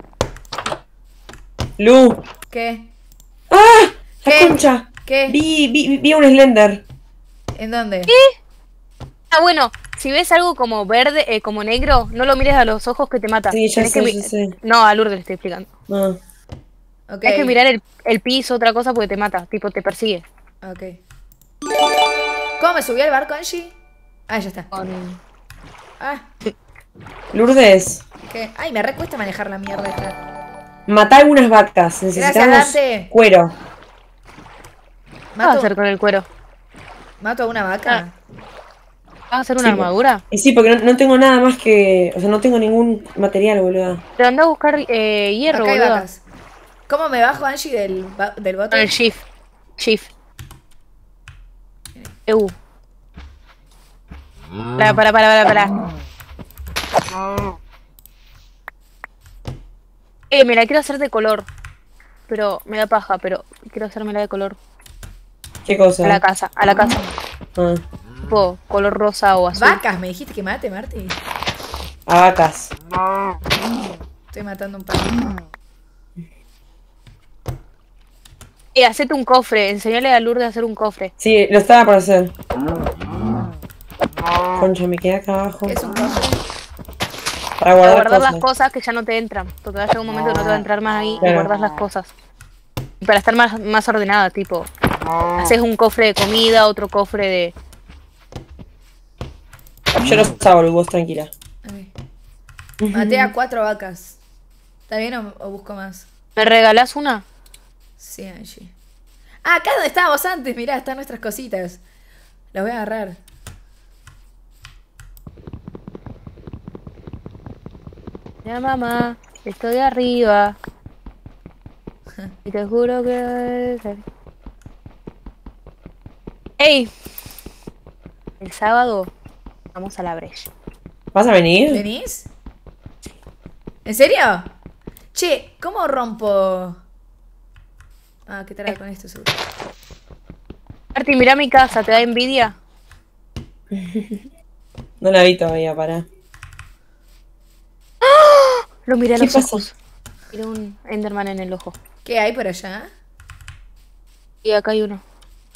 Lu. ¿Qué? ¡Ah! ¡La ¿Qué? concha! ¿Qué? Vi un Slender. ¿En dónde? Ah, bueno, si ves algo como verde, como negro, no lo mires a los ojos que te mata. Sí, ya Tenés sé, que ya sé. No, a Lourdes le estoy explicando. Ah. Ok. Tienes que mirar el piso, otra cosa, porque te mata. Tipo, te persigue. Ok. ¿Cómo me subí al barco, Angie? Ah, ya está. Con- Ah, Lourdes, ¿qué? Ay, me recuesta manejar la mierda esta. matá algunas vacas. Necesitamos Dante. cuero. ¿Qué vas a ¿Mato, hacer con el cuero? ¿Mato a una vaca? ¿Vas a hacer una Sí, armadura? Y sí, porque no tengo nada más que. O sea, no tengo ningún material, boludo. Pero anda a buscar hierro, Acá hay boludo. vacas. ¿Cómo me bajo, Angie, del bote? Con el shift. Shift. EU. Para. Mira, quiero hacer de color. Pero me da paja, pero quiero hacérmela de color. ¿Qué cosa? A la casa. Ah, Tipo color rosa o azul. Vacas, me dijiste que mate, Marty. a vacas. Estoy matando un par. Hacete un cofre. Enseñale a Lourdes a hacer un cofre. Sí, lo estaba por hacer. Concha, me quedé acá abajo. Es un cofre. Para Para guardar, guardar las cosas. cosas que ya no te entran. Porque va a llegar un momento que no te va a entrar más ahí y Claro. guardas las cosas. Y para estar más ordenada, tipo. Haces un cofre de comida, otro cofre de. Yo los hago, vos tranquila. Ok. Maté a 4 vacas. ¿Está bien o busco más? ¿Me regalás una? Sí, Angie. Ah, acá donde estábamos antes, mirá, están nuestras cositas. Las voy a agarrar. Ya mamá, estoy arriba. Y te juro que... ¡Ey! El sábado vamos a la brecha. ¿Vas a venir? ¿Venís? ¿En serio? Che, ¿cómo rompo? Ah, ¿qué tal con esto seguro? Marti, mirá mi casa, ¿te da envidia? No la vi todavía, pará. Lo miré a ¿Qué los pasa? ojos. Miré un Enderman en el ojo. ¿Qué hay por allá? Y acá hay uno.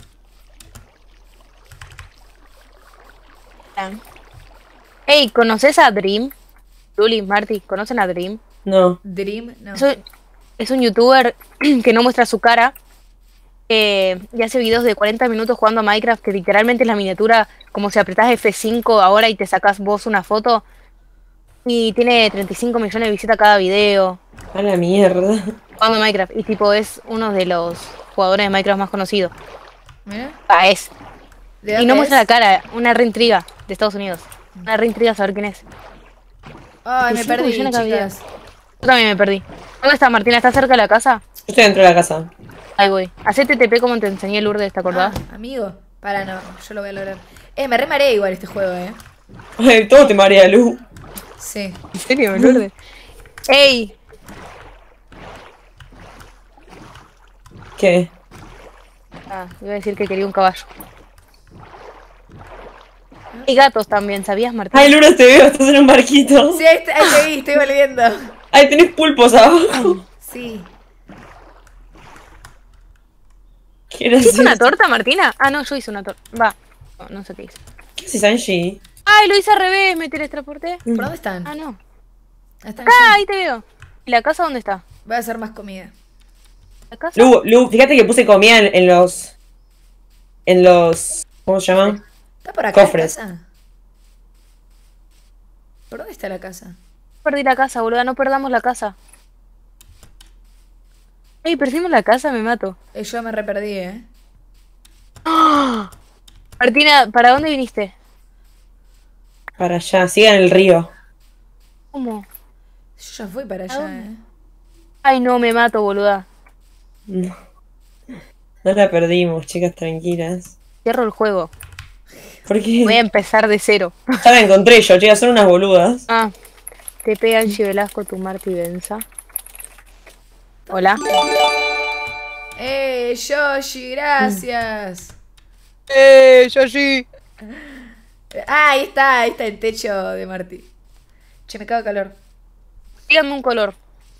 Hey, ¿conoces a Dream? Luli, Marty, ¿conocen a Dream? No. Dream, no. Es un youtuber que no muestra su cara. Y hace videos de 40 minutos jugando a Minecraft, que literalmente es la miniatura, como si apretás F5 ahora y te sacas vos una foto. Y tiene 35 millones de visitas cada video. A la mierda. Jugando a Minecraft. Y tipo es uno de los jugadores de Minecraft más conocidos. Mira. Es. ¿De Y dónde no muestra la es? cara, una reintriga de Estados Unidos. Una reintriga saber quién es. Ay, me 35 perdí, millones cada video. chicas. Yo también me perdí. ¿Dónde está Martina? ¿Está cerca de la casa? Yo estoy dentro de la casa. Ahí voy. Hacete TP como te enseñé Lourdes, ¿te acordás? Amigo. Para, no. Yo lo voy a lograr. Me remaré igual este juego, Ay, todo te marea, Lu. Sí. ¿En serio, Lourdes? ¡Ey! ¿Qué? Iba a decir que quería un caballo. Y gatos también, ¿sabías, Martín? Ay, Lourdes, te veo, estás en un barquito. Sí, ahí te vi, estoy volviendo. Ay, tenés pulpos abajo. Sí. ¿Qué ¿Hiciste una gracioso. torta, Martina? Ah, no, yo hice una torta. Va, no sé qué hice. ¿Qué haces, Angie? Ay, lo hice al revés, me teletransporté. ¿Por dónde están? Ah, no. Están Acá, allá. ahí te veo. ¿Y la casa dónde está? Voy a hacer más comida. ¿La casa? Lu, fíjate que puse comida en los... En los... ¿Cómo se llaman? ¿Está por acá Cofres. la casa? ¿Por dónde está la casa? Perdí la casa, boluda, no perdamos la casa. Ey, perdimos la casa, me mato. Yo me reperdí, Martina, ¿para dónde viniste? Para allá, sigan el río. ¿Cómo? Yo ya fui para allá, dónde? Ay, no, me mato, boluda. No. No la perdimos, chicas, tranquilas. Cierro el juego. ¿Por qué? Voy a empezar de cero. Ya la encontré yo, chicas, son unas boludas. Ah, te pega Angie Velasco, tu Marti Benza. Hola. Yoshi, gracias. Yoshi. Ahí está el techo de Martí. Che, me cago de calor. Dígame un color.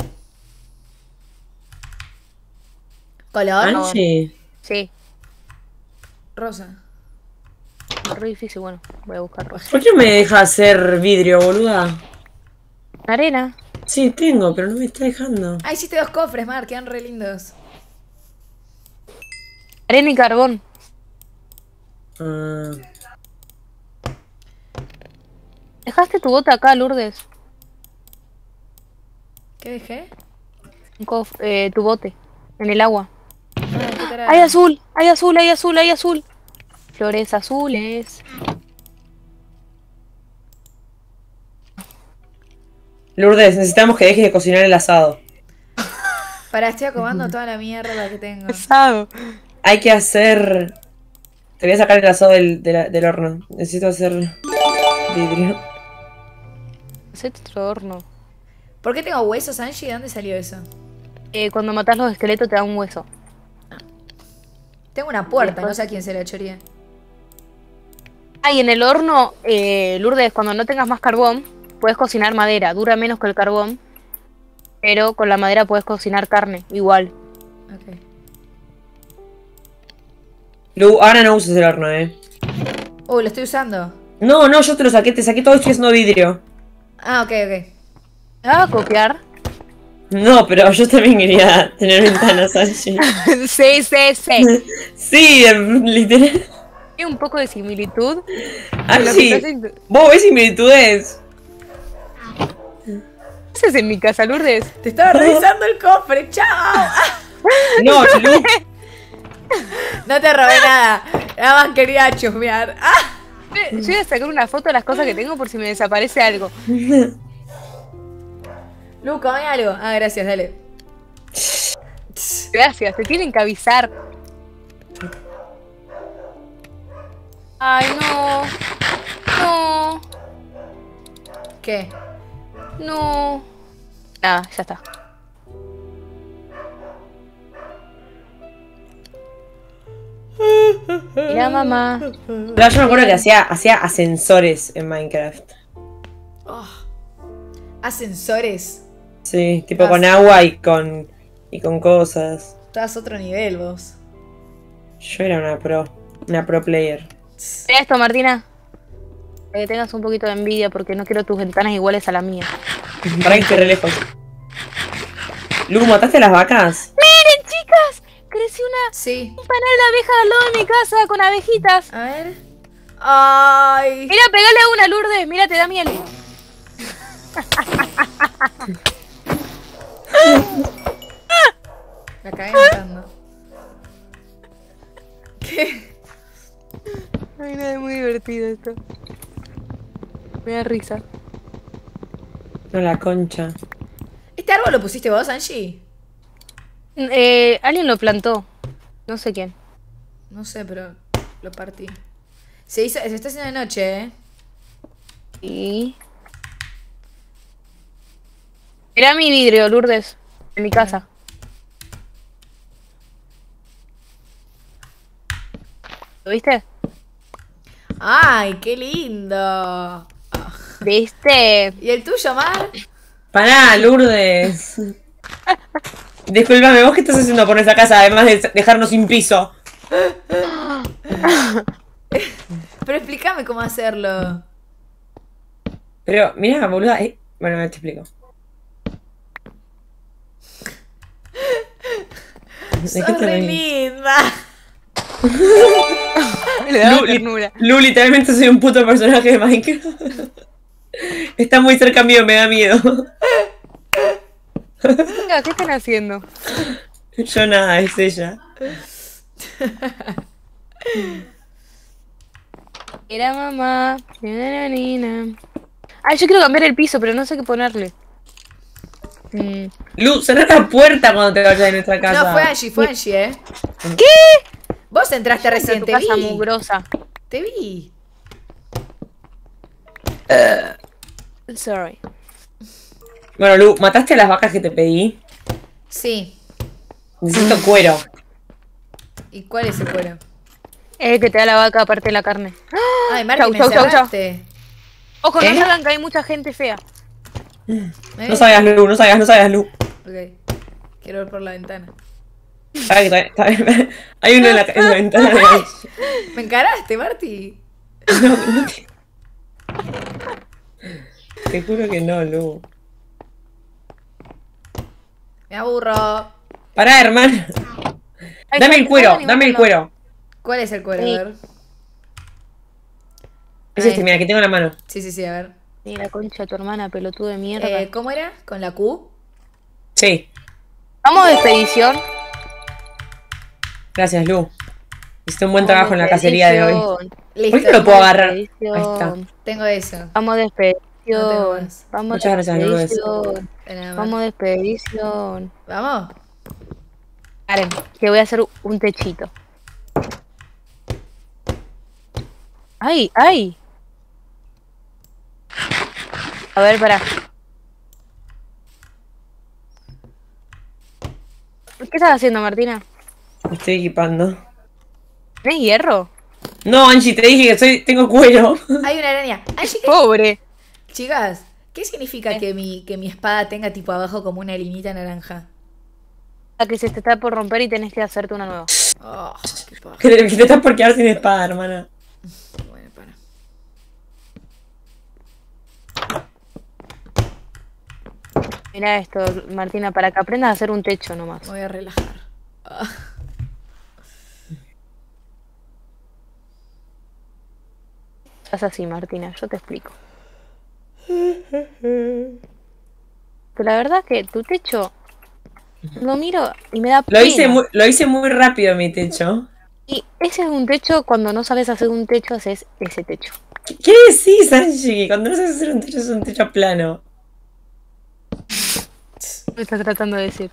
¿Color? Angie. Sí, Rosa. es re difícil, bueno, voy a buscar rosa. ¿Por qué no me deja hacer vidrio, boluda? Arena. Sí, tengo, pero no me está dejando. Ah, hiciste 2 cofres, Mar, quedan re lindos. Arena y carbón. Ah, Dejaste tu bota acá, Lourdes. ¿Qué dejé? Tu bote. En el agua. Ah, ¿qué tal? Hay azul, hay azul, hay azul, hay azul. Flores azules. Lourdes, necesitamos que dejes de cocinar el asado. Pará, estoy acomodando toda la mierda que tengo. Pesado. Hay que hacer... Te voy a sacar el asado del horno. Necesito hacer vidrio. Hacete otro horno. ¿Por qué tengo huesos, Angie? ¿De dónde salió eso? Cuando matas los esqueletos te da un hueso. Tengo una puerta, Después. no sé a quién se la echaría. Ah, y en el horno, Lourdes, cuando no tengas más carbón, puedes cocinar madera. Dura menos que el carbón, pero con la madera puedes cocinar carne, igual. Ok. Lu, ahora no uses el horno, Lo estoy usando. No, yo te lo saqué, te saqué todo, estoy haciendo vidrio. Ah, ok, ok. ¿Ah, copiar? No, pero yo también quería tener ventanas, Angie. Sí. Sí, literal. Hay un poco de similitud. Angie, vos ves similitudes. ¿Qué haces en mi casa, Lourdes? Te estaba revisando el cofre, chao. No, Lu, No te robé nada. Nada más quería chusmear. Yo voy a sacar una foto de las cosas que tengo por si me desaparece algo. Lu, come algo. Ah, gracias, dale. Gracias, te tienen que avisar. Ay, no. No. ¿Qué? No. Nada, ya está. Mira, mamá. yo me acuerdo que hacía ascensores en Minecraft. Ascensores. Sí, tipo con agua y con y con cosas. Estás a otro nivel vos. Yo era una pro player. Mira esto, Martina. Para que tengas un poquito de envidia porque no quiero tus ventanas iguales a la mía. Para que esté re lejos. Lu, ¿mataste las vacas? ¡Miren, chicas! Creció Sí. un panal de abejas al lado de mi casa con abejitas. A ver. Ay. Mira, pegale a una, Lourdes. Mira, te da miel. La cagué matando. ¿Qué? Ay, no, es muy divertido esto. Me da risa. No, la concha. ¿Este árbol lo pusiste vos, Angie? Alguien lo plantó. No sé quién. No sé, pero lo partí. Se está haciendo de noche, ¿eh? Y... Mira mi vidrio, Lourdes. En mi casa. ¿Lo viste? ¡Ay, qué lindo! ¿Viste? ¿Y el tuyo, Mar? Pará, Lourdes. Disculpame, ¿vos qué estás haciendo por nuestra casa? Además de dejarnos sin piso. Pero explícame cómo hacerlo. Pero, mira, boluda. Bueno, te explico. ¿De qué ¡Sos te re reís? linda! Le da ternura. Lu, literalmente soy un puto personaje de Minecraft. Está muy cerca mío, me da miedo. Mira, ¿qué están haciendo? Yo nada, es ella. Era mamá. Ay, yo quiero cambiar el piso, pero no sé qué ponerle. Lu, cerrá la puerta cuando te vayas de nuestra casa. No, fue Angie, ¿eh? ¿Qué? Vos entraste Entra a recién, tu te casa vi. mugrosa. Te vi. Sorry. Bueno, Lu, ¿mataste a las vacas que te pedí? Sí. Necesito cuero. ¿Y cuál es el cuero? Es que te da la vaca aparte de la carne. Ay, Marti, Chau, me chau, chau, chau. encerraste. Ojo, ¿Eh? no salgan que hay mucha gente fea. No salgas, Lu, no salgas, Lu. Ok. Quiero ver por la ventana. Ay, está bien. Hay uno en la ventana de ahí. ¿Me encaraste, Marti? No te juro que no, Lu. Me aburro. Pará, hermano. Ay, Dame el cuero, salgan y dame el mátenlo. cuero. ¿Cuál es el cuero? Sí. A ver. Es Ahí. este, mira, que tengo en la mano. Sí, a ver. Ni la concha de tu hermana, pelotudo de mierda. ¿Cómo era? ¿Con la Q? Sí. Vamos de expedición. Gracias, Lu. Hiciste un buen trabajo en la cacería de hoy. Listo. ¿Por qué no lo puedo agarrar? Ahí está. Tengo eso. Vamos de No tengo expedición. más. Vamos Muchas de gracias, Lourdes. expedición. Nada más. Vamos de expedición. ¿Vamos? Paren, que voy a hacer un techito. ¡Ay, ay! A ver, pará. ¿Qué estás haciendo, Martina? Me estoy equipando. ¿Tenés hierro? No, Angie, te dije que tengo cuero. Hay una araña. Angie, Pobre. chicas, ¿qué significa que mi espada tenga tipo abajo como una linita naranja? La que se te está por romper y tenés que hacerte una nueva. Oh, qué paja. Que te estás por quedar sin espada, hermana. Bueno, para. Mira esto, Martina, para que aprendas a hacer un techo nomás. Me voy a relajar. Ah. Haz así, Martina, yo te explico. Pero la verdad que tu techo lo miro y me da pena. Lo hice muy rápido mi techo. Y ese es un techo, cuando no sabes hacer un techo, haces ese techo. ¿Qué decís, Angie? Cuando no sabes hacer un techo es un techo plano. Me estás tratando de decir.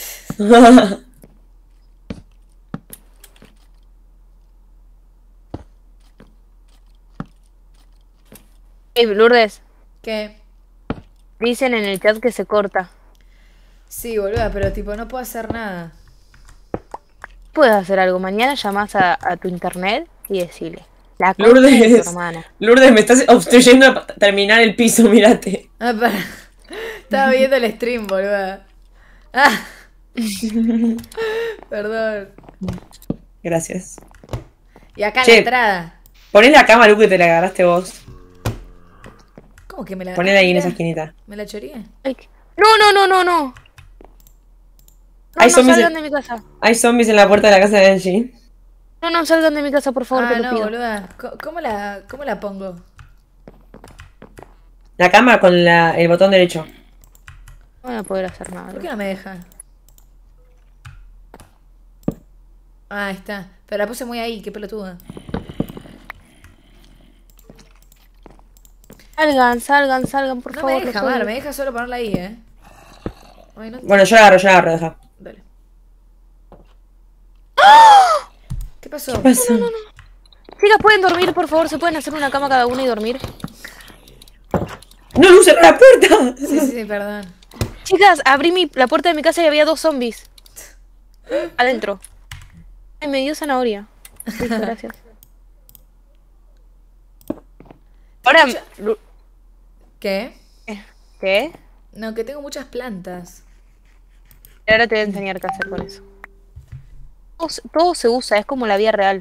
Hey, Lourdes, ¿Qué? dicen en el chat que se corta. Sí, boluda, pero tipo no puedo hacer nada. Puedes hacer algo. Mañana llamás a tu internet y decirle. La concha de tu Lourdes, hermana. Lourdes, me estás obstruyendo a terminar el piso, mírate. Ah, para. Estaba viendo el stream, boluda. Ah, Perdón. Gracias. Y acá en Che. la entrada. Poné la cama, Lu, que te la agarraste vos. ¿Cómo que me la... Ponela ahí en mira, esa esquinita. ¿Me la choreé? Ay, no. No, Hay no zombies salgan en- de mi casa. Hay zombies en la puerta de la casa de Angie. No salgan de mi casa, por favor, te Ah, lo no, pido. boluda. ¿Cómo la pongo? La cama con el botón derecho. No voy a poder hacer nada. ¿Por qué no me deja? Ah, ahí está. Pero la puse muy ahí, qué pelotuda. Salgan, por No favor. me deja, los Mar, odio. me deja solo ponerla ahí, Ay, no... Bueno, yo la agarro, deja. Dale. ¿Qué pasó? ¿Qué pasa? Chicas, ¿pueden dormir, por favor? ¿Se pueden hacer una cama cada una y dormir? ¡No, Lu, cerró la puerta! Sí, perdón. Chicas, abrí la puerta de mi casa y había 2 zombies. Adentro. Ay, me dio zanahoria. Listo, gracias. Ahora... ¿Qué? ¿Qué? No, que tengo muchas plantas. Ahora te voy a enseñar qué hacer con eso. Todo se usa, es como la vida real.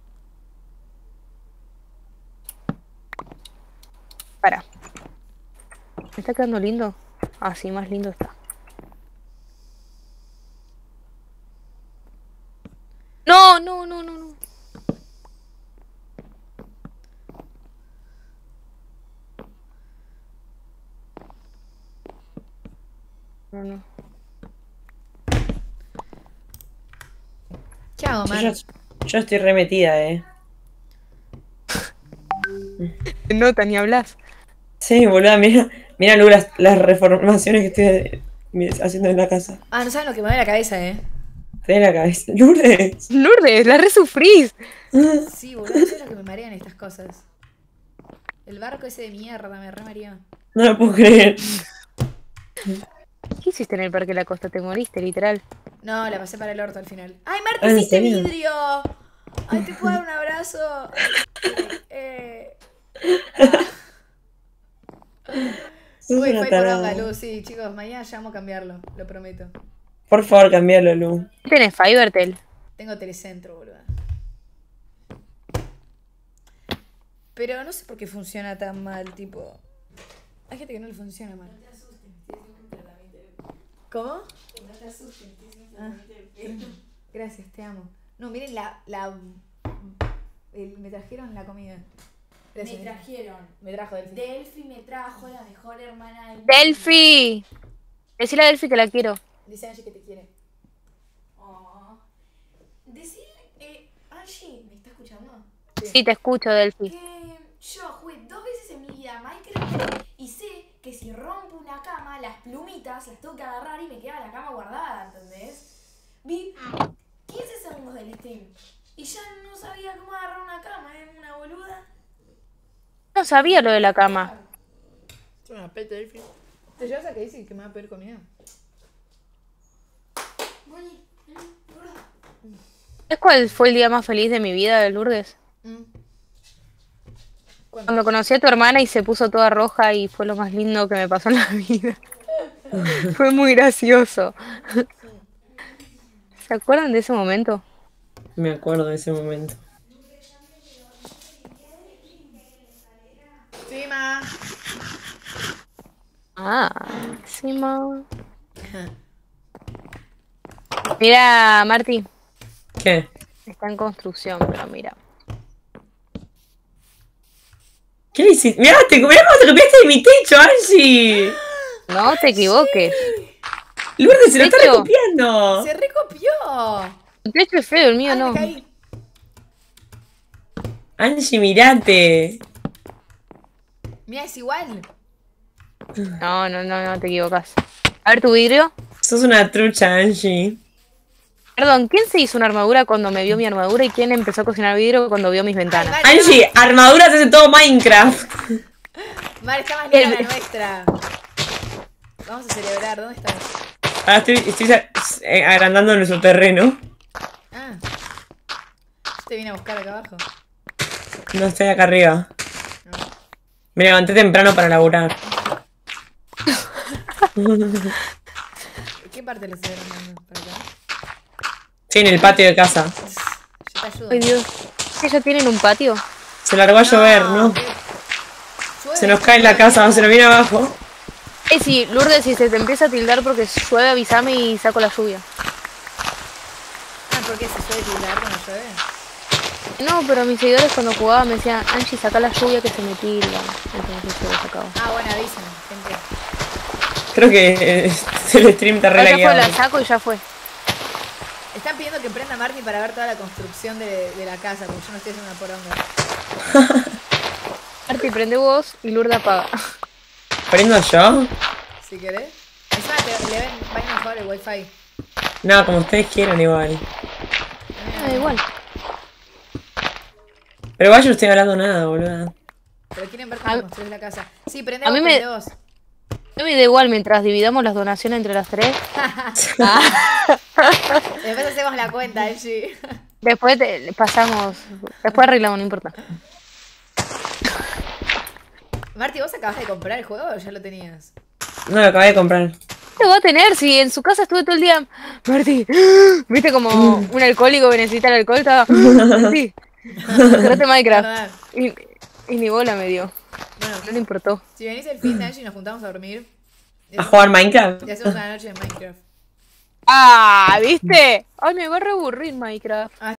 Para. ¿Me está quedando lindo? Ah, sí, más lindo está. No. No. ¿Qué hago, Mar? Yo estoy remetida, Nota, ni hablas. Sí, boluda, mira Lu, las reformaciones que estoy haciendo en la casa. Ah, no saben lo que me da la cabeza, Te la cabeza. Lourdes. Lourdes, la resufrís. Sí, boludo, eso es lo que me marean estas cosas. El barco ese de mierda me re mareó. No lo puedo creer. ¿Qué hiciste en el Parque de la Costa? Te moriste, literal. No, la pasé para el orto al final. ¡Ay, Mar, Ah, te ¿en hiciste serio? vidrio! ¡Ay, te puedo dar un abrazo! Sos Uy, una fue tarada. poronga, Lu, sí, chicos, mañana ya vamos a cambiarlo, lo prometo. Por favor, cambialo, Lu. ¿Qué tenés, Fivertel? Tengo telecentro, boludo. Pero no sé por qué funciona tan mal, tipo... Hay gente que no le funciona mal. ¿Cómo? Ah, gracias, te amo. No, miren me trajeron la comida. Gracias. Me trajeron. Me trajo Delphi. Delphi me trajo la mejor hermana del mundo. ¡Delphi! Decile a Delphi que la quiero. Dice Angie que te quiere. Oh. Decirle, Angie, ¿me está escuchando? Sí, te escucho, Delphi. Que yo jugué 2 veces en mi vida a Minecraft y sé que si rompo una cama, las plumitas las tengo que agarrar y me queda la cama guardada, ¿entendés? Vi 15 segundos del stream y ya no sabía cómo agarrar una cama, una boluda. No sabía lo de la cama. Es una peta, Delphi. ¿Te llevas a Casey que me va a pedir comida? Bonnie, boluda. ¿Sabes cuál fue el día más feliz de mi vida, de Lourdes? ¿Cuándo? Cuando conocí a tu hermana y se puso toda roja y fue lo más lindo que me pasó en la vida. Fue muy gracioso. ¿Se acuerdan de ese momento? Me acuerdo de ese momento. Sí, ma. Ah, sí, ma. Mira, Marti, ¿Qué? está en construcción, pero mira. ¿Qué le hiciste? Mirá cómo te copiaste de mi techo, Angie. No te equivoques. Lourdes se lo está Techo. recopiando. Se recopió. Tu techo es feo, el mío Ay, no. me caí. Angie, mirate. Mira, es igual. No, te equivocas. A ver tu vidrio. Sos una trucha, Angie. Perdón, ¿quién se hizo una armadura cuando me vio mi armadura y quién empezó a cocinar vidrio cuando vio mis ventanas? Ay, Angie, armaduras hace todo Minecraft. Mar, está más linda la nuestra. Vamos a celebrar. ¿Dónde estás? Ahora estoy agrandando nuestro terreno. Ah. Yo te vine a buscar acá abajo. No estoy acá arriba. No. Me levanté temprano para laburar. ¿Qué parte le estoy armando? ¿Para acá? Sí, en el patio de casa. Yo te ayudo. Ay, Dios. ¿Ellos tienen un patio? Se largó a llover, ¿no? Llueve, Se nos cae la llueve, casa, se nos viene abajo. Sí, Lourdes, si se te empieza a tildar porque llueve, avísame y saco la lluvia. Ah, ¿por qué se suele tildar cuando llueve? No, pero mis seguidores cuando jugaba me decían, Angie, saca la lluvia que se me tilda. Entonces yo lo sacaba. Ah, bueno, avisen, gente. Creo que el stream está Ahora ya fue, la relagueado. saco y ya fue. Están pidiendo que prenda Marty para ver toda la construcción de la casa, porque yo no estoy haciendo una poronga. Marti, prende vos y Lourdes apaga. ¿Prendo yo? Si querés. Encima le ven, va a ir mejor el wifi. No, como ustedes quieran igual. Da igual. Pero igual yo no estoy hablando nada, boludo. Pero quieren ver cómo A- construir la casa. Sí, prende a vos, mí me- prende vos. No me da igual mientras dividamos las donaciones entre las tres. Después hacemos la cuenta, Angie. Después pasamos. Después arreglamos, no importa. Marty, ¿vos acabas de comprar el juego o ya lo tenías? No, lo acabé de comprar. ¿Qué va a tener si en su casa estuve todo el día? Marti, ¿viste como un alcohólico que necesita el alcohol? Estaba. Marti, cerrate Minecraft. Verdad. Y ni bola me dio. Bueno, No le importó. si venís el fin de Angie y nos juntamos a dormir. Y ¿A hacemos- jugar Minecraft? Y hacemos una noche de Minecraft. Ah, ¿viste? Ay, me va a reaburrir Minecraft.